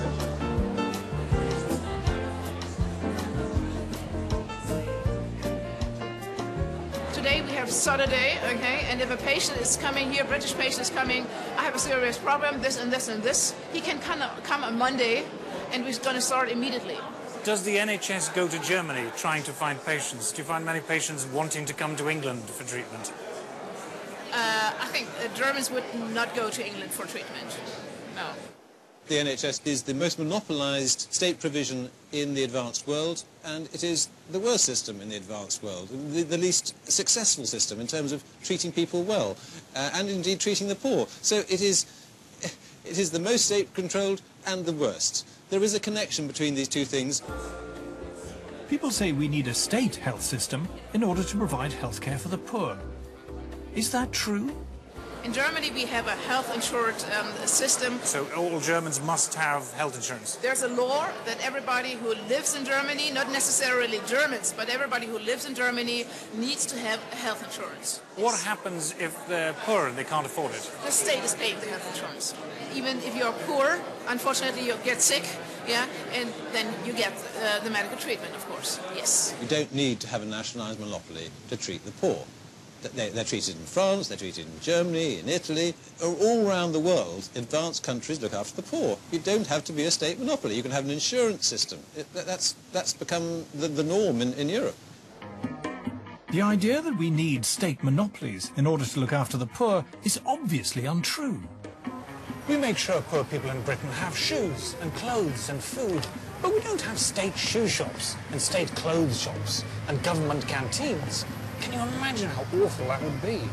Today we have Saturday, okay, and if a patient is coming here, British patient is coming, I have a serious problem, this and this and this, he can kind of come on Monday and we're going to start immediately. Does the N H S go to Germany trying to find patients? Do you find many patients wanting to come to England for treatment? Uh, I think uh, Germans would not go to England for treatment, no. The N H S is the most monopolised state provision in the advanced world, and it is the worst system in the advanced world, the, the least successful system in terms of treating people well, uh, and indeed treating the poor. So it is, it is the most state-controlled and the worst. There is a connection between these two things. People say we need a state health system in order to provide healthcare for the poor. Is that true? In Germany we have a health insurance um, system. So all Germans must have health insurance? There's a law that everybody who lives in Germany, not necessarily Germans, but everybody who lives in Germany needs to have health insurance. What happens if they're poor and they can't afford it? The state is paying the health insurance. Even if you're poor, unfortunately you get sick, yeah, and then you get uh, the medical treatment, of course, yes. We don't need to have a nationalised monopoly to treat the poor. They're treated in France, they're treated in Germany, in Italy, all around the world. Advanced countries look after the poor. You don't have to be a state monopoly. You can have an insurance system. It, that's, that's become the, the norm in, in Europe. The idea that we need state monopolies in order to look after the poor is obviously untrue. We make sure poor people in Britain have shoes and clothes and food, but we don't have state shoe shops and state clothes shops and government canteens. Can you imagine how awful that would be?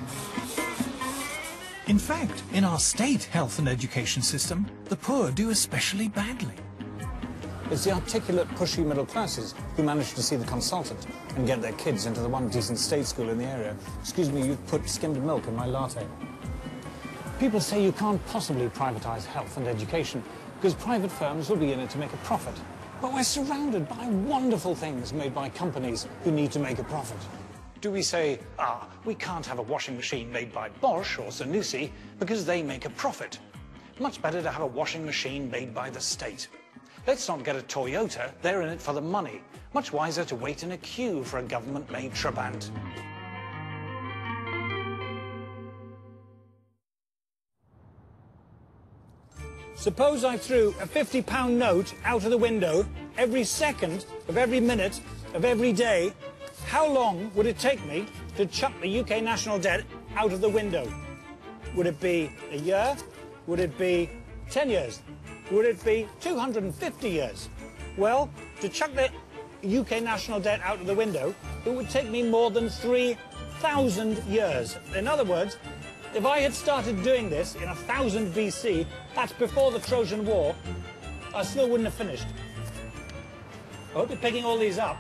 In fact, in our state health and education system, the poor do especially badly. It's the articulate, pushy middle classes who manage to see the consultant and get their kids into the one decent state school in the area. Excuse me, you've put skimmed milk in my latte. People say you can't possibly privatise health and education because private firms will be in it to make a profit. But we're surrounded by wonderful things made by companies who need to make a profit. Do we say, ah, we can't have a washing machine made by Bosch or Zanussi because they make a profit? Much better to have a washing machine made by the state. Let's not get a Toyota, they're in it for the money. Much wiser to wait in a queue for a government-made Trabant. Suppose I threw a fifty pound note out of the window every second of every minute of every day. How long would it take me to chuck the U K national debt out of the window? Would it be a year? Would it be ten years? Would it be two hundred fifty years? Well, to chuck the U K national debt out of the window, it would take me more than three thousand years. In other words, if I had started doing this in one thousand B C, that's before the Trojan War, I still wouldn't have finished. I hope you're picking all these up.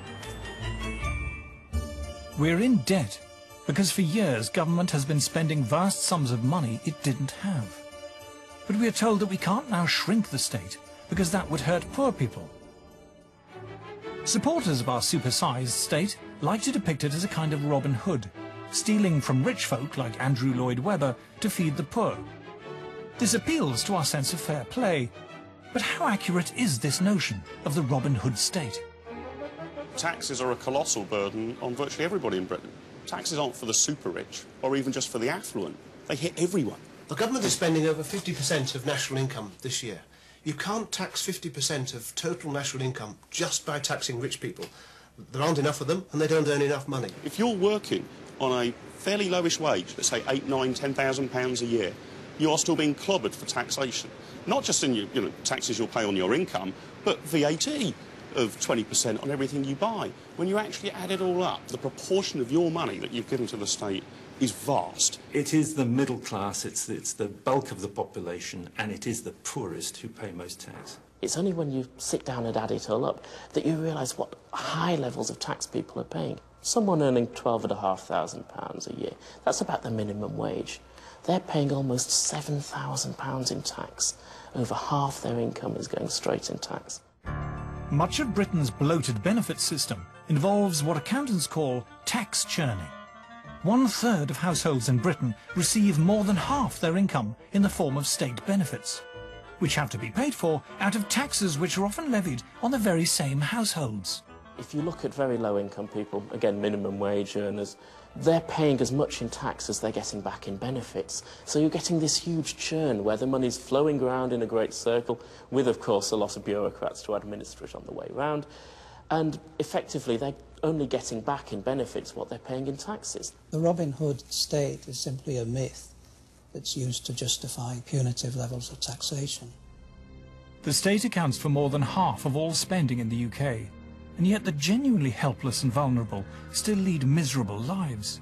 We're in debt because for years government has been spending vast sums of money it didn't have. But we are told that we can't now shrink the state because that would hurt poor people. Supporters of our supersized state like to depict it as a kind of Robin Hood, stealing from rich folk like Andrew Lloyd Webber to feed the poor. This appeals to our sense of fair play, but how accurate is this notion of the Robin Hood state? Taxes are a colossal burden on virtually everybody in Britain. Taxes aren't for the super-rich, or even just for the affluent. They hit everyone. The government is spending over fifty percent of national income this year. You can't tax fifty percent of total national income just by taxing rich people. There aren't enough of them, and they don't earn enough money. If you're working on a fairly lowish wage, let's say eight, nine, ten thousand pounds a year, you are still being clobbered for taxation. Not just in your, you know, taxes you'll pay on your income, but V A T of twenty percent on everything you buy. When you actually add it all up, the proportion of your money that you've given to the state is vast. It is the middle class, it's, it's the bulk of the population, and it is the poorest who pay most tax. It's only when you sit down and add it all up that you realise what high levels of tax people are paying. Someone earning twelve and a half thousand pounds a year, that's about the minimum wage. they're paying almost seven thousand pounds in tax. Over half their income is going straight in tax. Much of Britain's bloated benefits system involves what accountants call tax churning. One third of households in Britain receive more than half their income in the form of state benefits, which have to be paid for out of taxes which are often levied on the very same households. If you look at very low-income people, again, minimum wage earners, they're paying as much in tax as they're getting back in benefits. So you're getting this huge churn where the money's flowing around in a great circle, with, of course, a lot of bureaucrats to administer it on the way round. And effectively, they're only getting back in benefits what they're paying in taxes. The Robin Hood state is simply a myth that's used to justify punitive levels of taxation. The state accounts for more than half of all spending in the U K, and yet the genuinely helpless and vulnerable still lead miserable lives.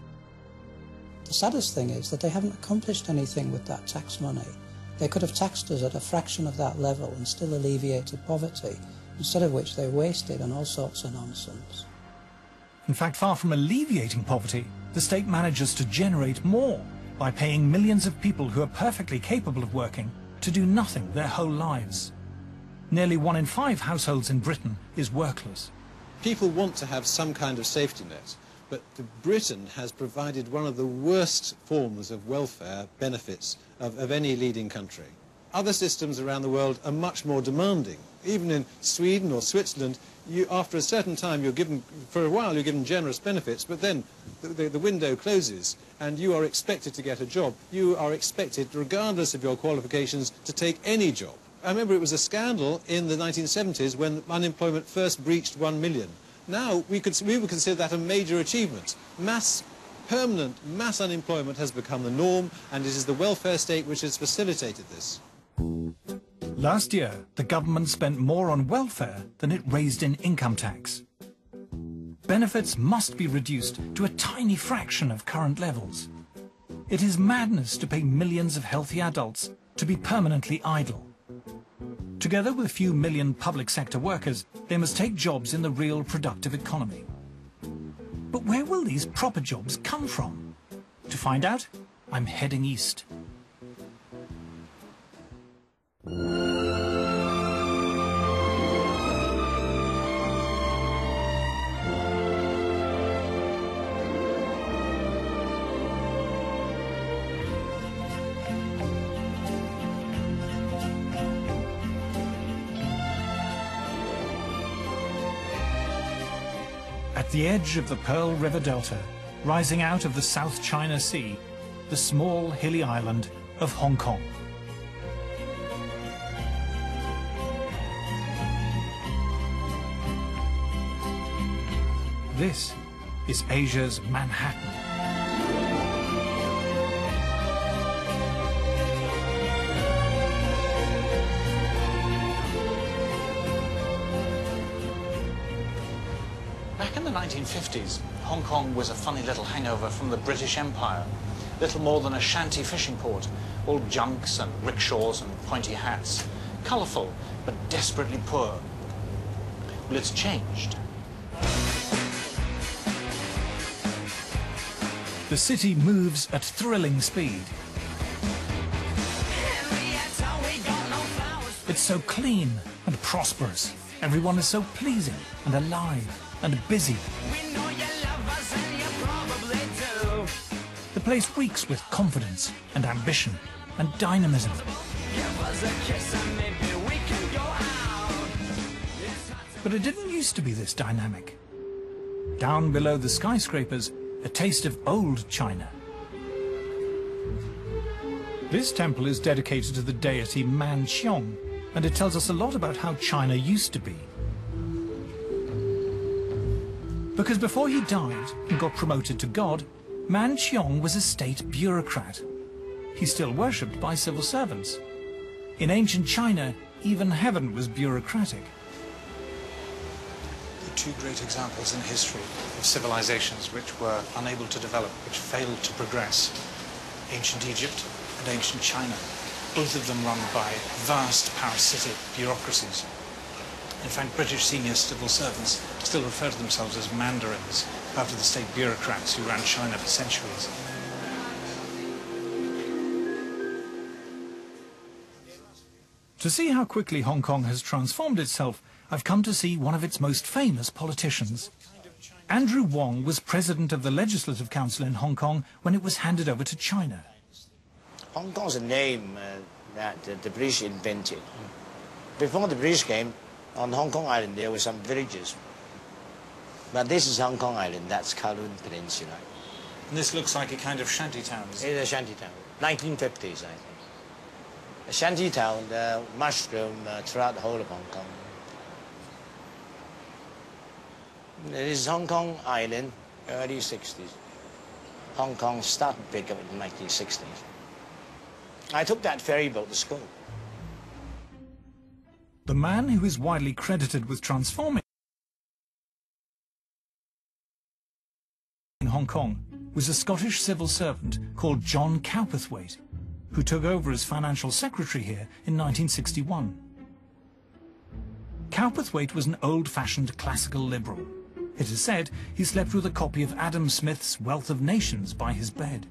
The saddest thing is that they haven't accomplished anything with that tax money. They could have taxed us at a fraction of that level and still alleviated poverty, instead of which they wasted on all sorts of nonsense. In fact, far from alleviating poverty, the state manages to generate more by paying millions of people who are perfectly capable of working to do nothing their whole lives. Nearly one in five households in Britain is workless. People want to have some kind of safety net, but Britain has provided one of the worst forms of welfare benefits of, of any leading country. Other systems around the world are much more demanding. Even in Sweden or Switzerland, you, after a certain time, you're given, for a while, you're given generous benefits, but then the, the, the window closes and you are expected to get a job. You are expected, regardless of your qualifications, to take any job. I remember it was a scandal in the nineteen seventies when unemployment first breached one million. Now, we, could, we would consider that a major achievement. Mass, permanent mass unemployment has become the norm, and it is the welfare state which has facilitated this. Last year, the government spent more on welfare than it raised in income tax. Benefits must be reduced to a tiny fraction of current levels. It is madness to pay millions of healthy adults to be permanently idle. Together with a few million public sector workers, they must take jobs in the real productive economy. But where will these proper jobs come from? To find out, I'm heading east. At the edge of the Pearl River Delta, rising out of the South China Sea, the small hilly island of Hong Kong. This is Asia's Manhattan. Back in the nineteen fifties, Hong Kong was a funny little hangover from the British Empire. Little more than a shanty fishing port, all junks and rickshaws and pointy hats. Colourful, but desperately poor. Well, it's changed. The city moves at thrilling speed. It's so clean and prosperous. Everyone is so pleasing and alive and busy. The place reeks with confidence and ambition and dynamism. But it didn't used to be this dynamic. Down below the skyscrapers, a taste of old China. This temple is dedicated to the deity Man Xiong, and it tells us a lot about how China used to be. Because before he died and got promoted to God, Man Xiong was a state bureaucrat. He's still worshipped by civil servants. In ancient China, even heaven was bureaucratic. Two great examples in history of civilizations which were unable to develop, which failed to progress. Ancient Egypt and ancient China, both of them run by vast parasitic bureaucracies. In fact, British senior civil servants still refer to themselves as mandarins, after the state bureaucrats who ran China for centuries. To see how quickly Hong Kong has transformed itself, I've come to see one of its most famous politicians. Andrew Wong was president of the Legislative Council in Hong Kong when it was handed over to China. Hong Kong is a name uh, that uh, the British invented. Before the British came, on Hong Kong Island there were some villages. But this is Hong Kong Island, that's Kowloon Peninsula. And this looks like a kind of shanty town, It is a shanty town, nineteen fifties, I think. A shanty town, uh, mushroom uh, throughout the whole of Hong Kong. This is Hong Kong Island, early sixties. Hong Kong started big up in the nineteen sixties. I took that ferry boat to school. The man who is widely credited with transforming Hong Kong was a Scottish civil servant called John Cowperthwaite, who took over as financial secretary here in nineteen sixty-one. Cowperthwaite was an old-fashioned classical liberal. It is said he slept with a copy of Adam Smith's Wealth of Nations by his bed.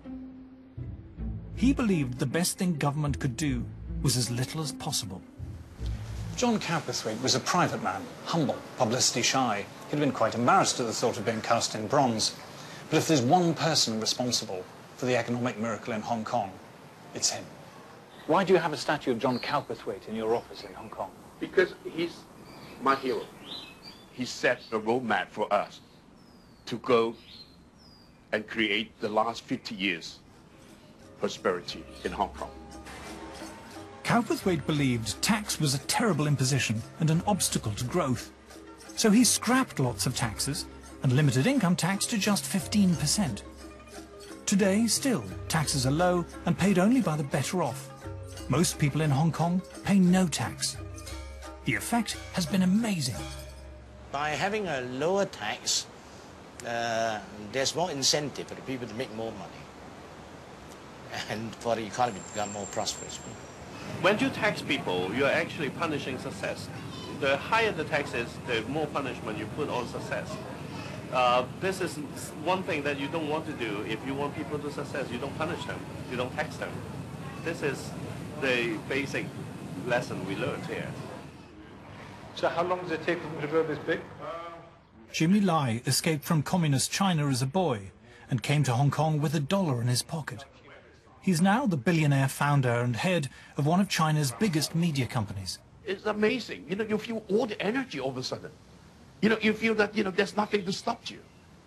He believed the best thing government could do was as little as possible. John Cowperthwaite was a private man, humble, publicity shy. He'd been quite embarrassed at the thought of being cast in bronze. But if there's one person responsible for the economic miracle in Hong Kong, it's him. Why do you have a statue of John Cowperthwaite in your office in Hong Kong? Because he's my hero. He set the roadmap for us to go and create the last fifty years prosperity in Hong Kong. Cowperthwaite believed tax was a terrible imposition and an obstacle to growth. So he scrapped lots of taxes and limited income tax to just fifteen percent. Today, still, taxes are low and paid only by the better off. Most people in Hong Kong pay no tax. The effect has been amazing. By having a lower tax, uh, there's more incentive for the people to make more money and for the economy to become more prosperous. When you tax people, you're actually punishing success. The higher the tax is, the more punishment you put on success. Uh, this is one thing that you don't want to do. If you want people to success, you don't punish them, you don't tax them. This is the basic lesson we learned here. So how long does it take for them to grow this big? Jimmy Lai escaped from communist China as a boy and came to Hong Kong with a dollar in his pocket. He's now the billionaire founder and head of one of China's biggest media companies. It's amazing. You know, you feel all the energy all of a sudden. You know, you feel that, you know, there's nothing to stop you.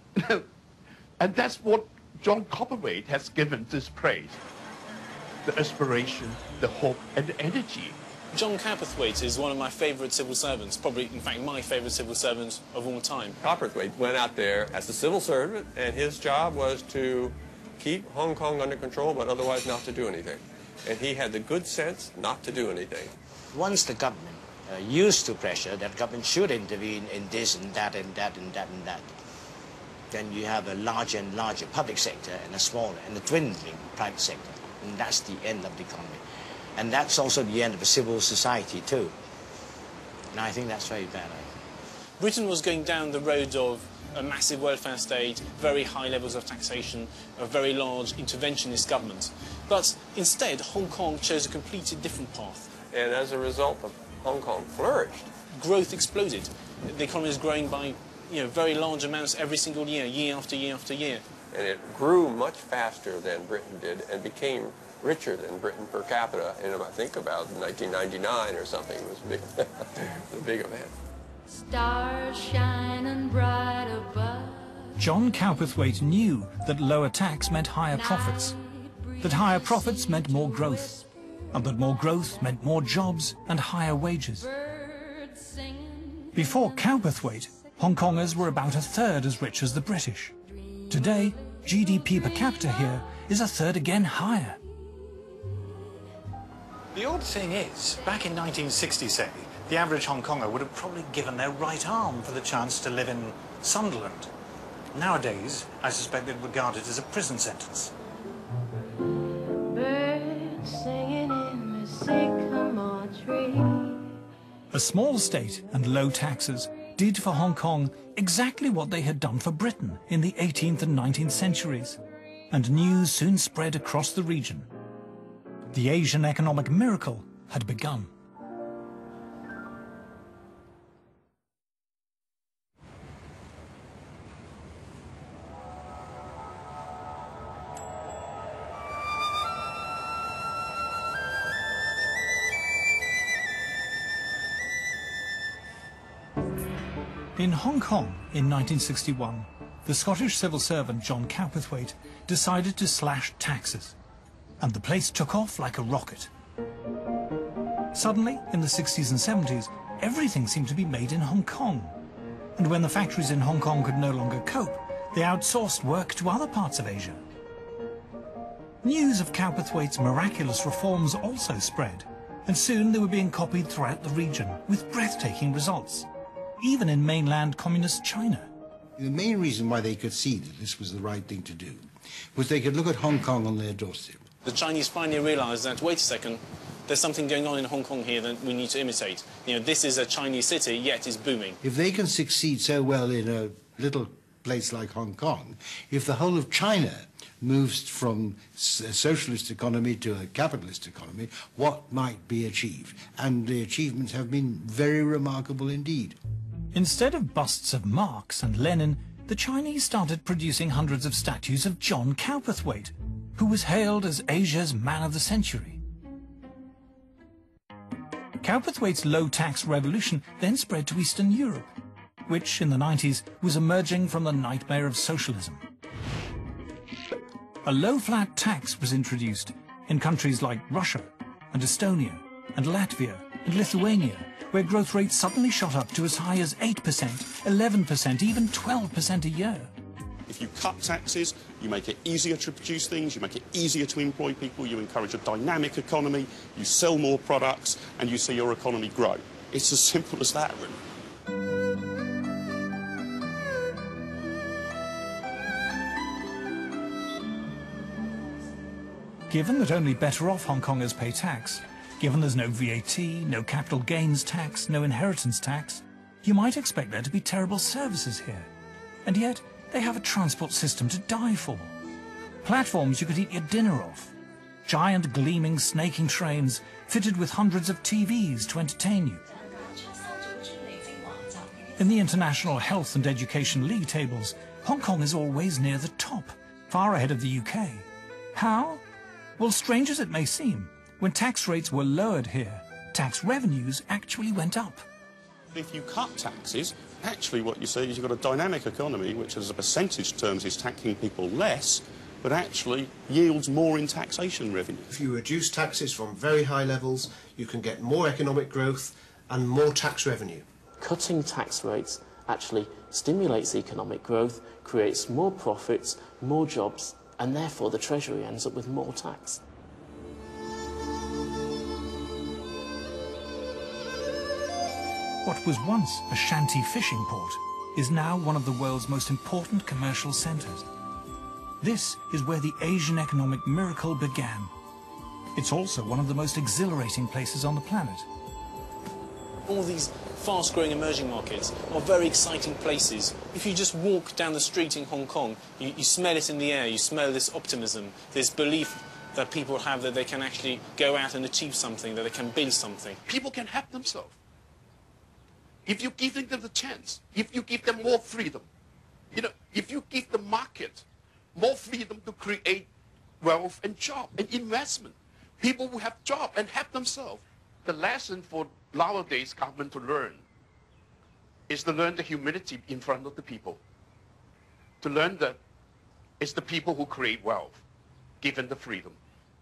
And that's what John Cowperthwaite has given this praise. The aspiration, the hope, and the energy. John Cowperthwaite is one of my favourite civil servants, probably, in fact, my favourite civil servant of all time. Cowperthwaite went out there as a civil servant, and his job was to keep Hong Kong under control, but otherwise not to do anything. And he had the good sense not to do anything. Once the government uh, used to pressure that government should intervene in this and that and that and that and that, then you have a larger and larger public sector and a smaller and a dwindling private sector. And that's the end of the economy. And that's also the end of a civil society too. And I think that's very bad. Britain was going down the road of a massive welfare state, very high levels of taxation, a very large interventionist government. But instead, Hong Kong chose a completely different path. And as a result, of Hong Kong flourished. Growth exploded. The economy is growing by, you know, very large amounts every single year, year after year after year. And it grew much faster than Britain did and became richer than Britain per capita in, I think, about nineteen ninety-nine or something. It was a big, a big event. Stars shining bright above. John Cowperthwaite knew that lower tax meant higher profits, that higher profits meant more growth, and that more growth meant more jobs and higher wages. Before Cowperthwaite, Hong Kongers were about a third as rich as the British. Today, G D P per capita here is a third again higher. The odd thing is, back in nineteen sixty, say, the average Hong Konger would have probably given their right arm for the chance to live in Sunderland. Nowadays, I suspect they'd regard it as a prison sentence. Birds singing in the sycamore tree. A small state and low taxes did for Hong Kong exactly what they had done for Britain in the eighteenth and nineteenth centuries, and news soon spread across the region. The Asian economic miracle had begun. In Hong Kong in nineteen sixty-one, the Scottish civil servant John Cowperthwaite decided to slash taxes, and the place took off like a rocket. Suddenly, in the sixties and seventies, everything seemed to be made in Hong Kong. And when the factories in Hong Kong could no longer cope, they outsourced work to other parts of Asia. News of Cowperthwaite's miraculous reforms also spread, and soon they were being copied throughout the region with breathtaking results, even in mainland communist China. The main reason why they could see that this was the right thing to do was they could look at Hong Kong on their doorstep. The Chinese finally realised that, wait a second, there's something going on in Hong Kong here that we need to imitate. You know, this is a Chinese city, yet it's booming. If they can succeed so well in a little place like Hong Kong, if the whole of China moves from a socialist economy to a capitalist economy, what might be achieved? And the achievements have been very remarkable indeed. Instead of busts of Marx and Lenin, the Chinese started producing hundreds of statues of John Cowperthwaite, who was hailed as Asia's man of the century. Cowperthwaite's low-tax revolution then spread to Eastern Europe, which in the nineties was emerging from the nightmare of socialism. A low-flat tax was introduced in countries like Russia and Estonia and Latvia and Lithuania, where growth rates suddenly shot up to as high as eight percent, eleven percent, even twelve percent a year. If you cut taxes, you make it easier to produce things, you make it easier to employ people, you encourage a dynamic economy, you sell more products, and you see your economy grow. It's as simple as that, really. Given that only better-off Hong Kongers pay tax, given there's no V A T, no capital gains tax, no inheritance tax, you might expect there to be terrible services here. And yet, they have a transport system to die for. Platforms you could eat your dinner off. Giant gleaming snaking trains fitted with hundreds of T Vs to entertain you. In the International Health and Education League tables, Hong Kong is always near the top, far ahead of the U K. How? Well, strange as it may seem, when tax rates were lowered here, tax revenues actually went up. If you cut taxes, actually what you see is you've got a dynamic economy which as a percentage terms is taxing people less, but actually yields more in taxation revenue. If you reduce taxes from very high levels, you can get more economic growth and more tax revenue. Cutting tax rates actually stimulates economic growth, creates more profits, more jobs, and therefore the Treasury ends up with more tax. What was once a shanty fishing port is now one of the world's most important commercial centres. This is where the Asian economic miracle began. It's also one of the most exhilarating places on the planet. All these fast-growing emerging markets are very exciting places. If you just walk down the street in Hong Kong, you, you smell it in the air, you smell this optimism, this belief that people have that they can actually go out and achieve something, that they can build something. People can help themselves. If you give them the chance, if you give them more freedom, you know, if you give the market more freedom to create wealth and job and investment, people will have job and help themselves. The lesson for nowadays government to learn is to learn the humility in front of the people. To learn that it's the people who create wealth, given the freedom.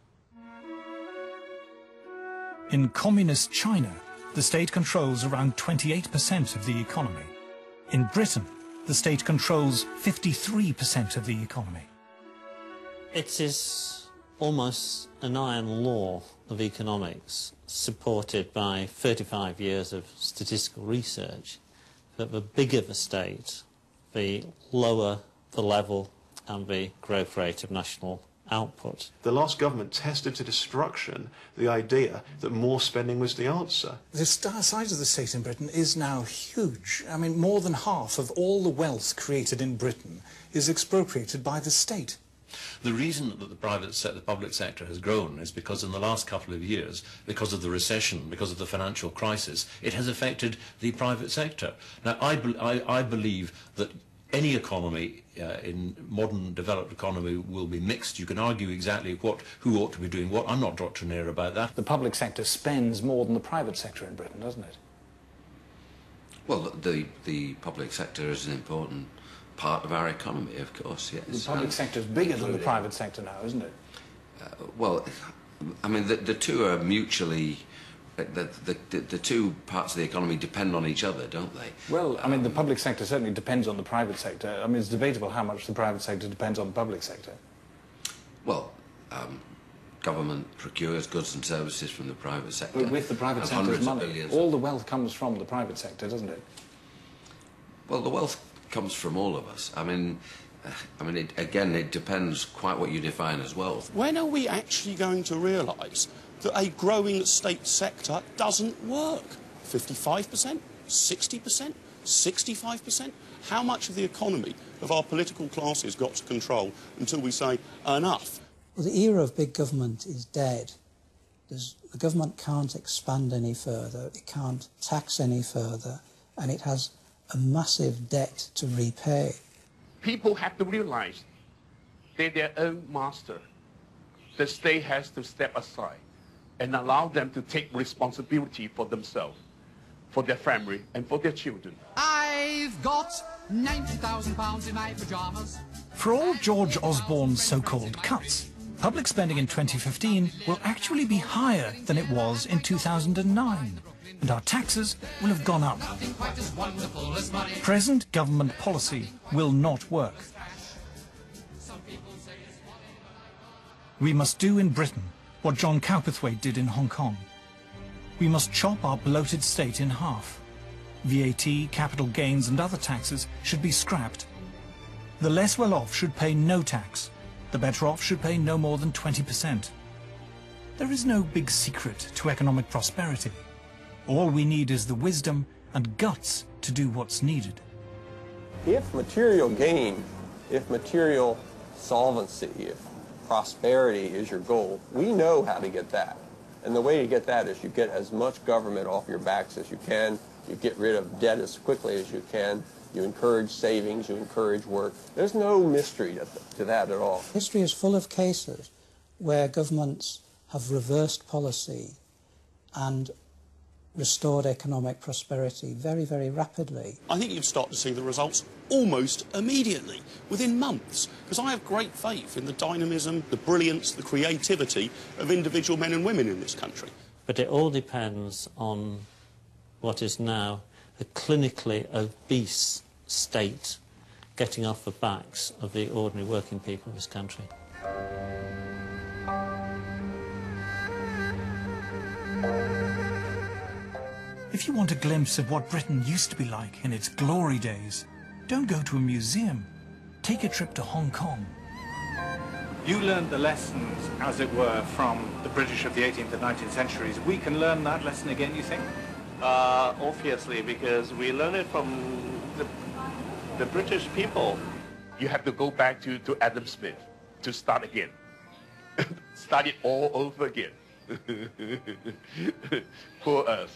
In communist China, the state controls around twenty-eight percent of the economy. In Britain, the state controls fifty-three percent of the economy. It is almost an iron law of economics, supported by thirty-five years of statistical research, that the bigger the state, the lower the level and the growth rate of national output. The last government tested to destruction the idea that more spending was the answer. The size of the state in Britain is now huge. I mean, more than half of all the wealth created in Britain is expropriated by the state. The reason that the private sector, the public sector has grown is because in the last couple of years, because of the recession, because of the financial crisis, it has affected the private sector. Now, I, be I, I believe that any economy uh, in modern developed economy will be mixed. You can argue exactly what, who ought to be doing what. I'm not doctrinaire about that. The public sector spends more than the private sector in Britain, doesn't it? Well, the, the public sector is an important part of our economy, of course, yes. The public sector is bigger than the private sector now, isn't it? Uh, well, I mean, the, the two are mutually... The, the, the, the two parts of the economy depend on each other, don't they? Well, I mean, the public sector certainly depends on the private sector. I mean, it's debatable how much the private sector depends on the public sector. Well, um, government procures goods and services from the private sector. But with the private and sector's hundreds of money, billions. all the wealth comes from the private sector, doesn't it? Well, the wealth comes from all of us. I mean, uh, I mean, it, again, it depends quite what you define as wealth. When are we actually going to realise that a growing state sector doesn't work? fifty-five percent? sixty percent? sixty-five percent? How much of the economy have our political classes got to control until we say enough? Well, the era of big government is dead. There's, the government can't expand any further, it can't tax any further, and it has a massive debt to repay. People have to realize they're their own master. The state has to step aside and allow them to take responsibility for themselves, for their family, and for their children. I've got ninety thousand pounds in my pyjamas. For all George Osborne's so-called cuts, public spending in twenty fifteen will actually be higher than it was in two thousand nine, and our taxes will have gone up. Present government policy will not work. We must do in Britain what John Cowperthwaite did in Hong Kong. We must chop our bloated state in half. V A T, capital gains and other taxes should be scrapped. The less well-off should pay no tax. The better-off should pay no more than twenty percent. There is no big secret to economic prosperity. All we need is the wisdom and guts to do what's needed. If material gain, if material solvency, if prosperity is your goal, we know how to get that. And the way to get that is you get as much government off your backs as you can, you get rid of debt as quickly as you can, you encourage savings, you encourage work. There's no mystery to, to that at all. History is full of cases where governments have reversed policy and restored economic prosperity very, very rapidly. I think you'd start to see the results almost immediately, within months, because I have great faith in the dynamism, the brilliance, the creativity of individual men and women in this country. But it all depends on what is now a clinically obese state getting off the backs of the ordinary working people of this country. If you want a glimpse of what Britain used to be like in its glory days, don't go to a museum. Take a trip to Hong Kong. You learned the lessons, as it were, from the British of the eighteenth and nineteenth centuries. We can learn that lesson again, you think? Uh, obviously, because we learn it from the, the British people. You have to go back to, to Adam Smith to start again. Start it all over again. Poor us.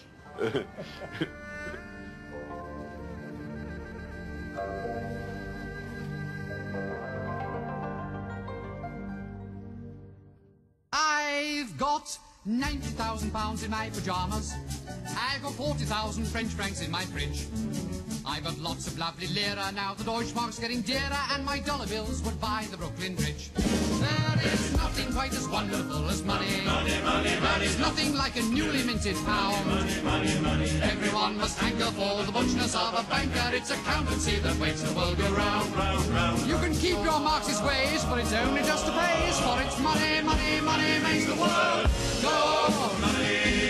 I've got ninety thousand pounds in my pyjamas. I've got forty thousand French francs in my fridge. I've got lots of lovely lira now. The Deutschmark's getting dearer, and my dollar bills would buy the Brooklyn Bridge. There is nothing quite as wonderful as money. Money, money, money. There is nothing like a newly minted pound. Money, money, money. Everyone must hanker for the butchness of a banker. It's accountancy that makes the world go round, round, round. You can keep your Marxist ways, but it's only just a phase. For it's money, money, money makes the world go. Money.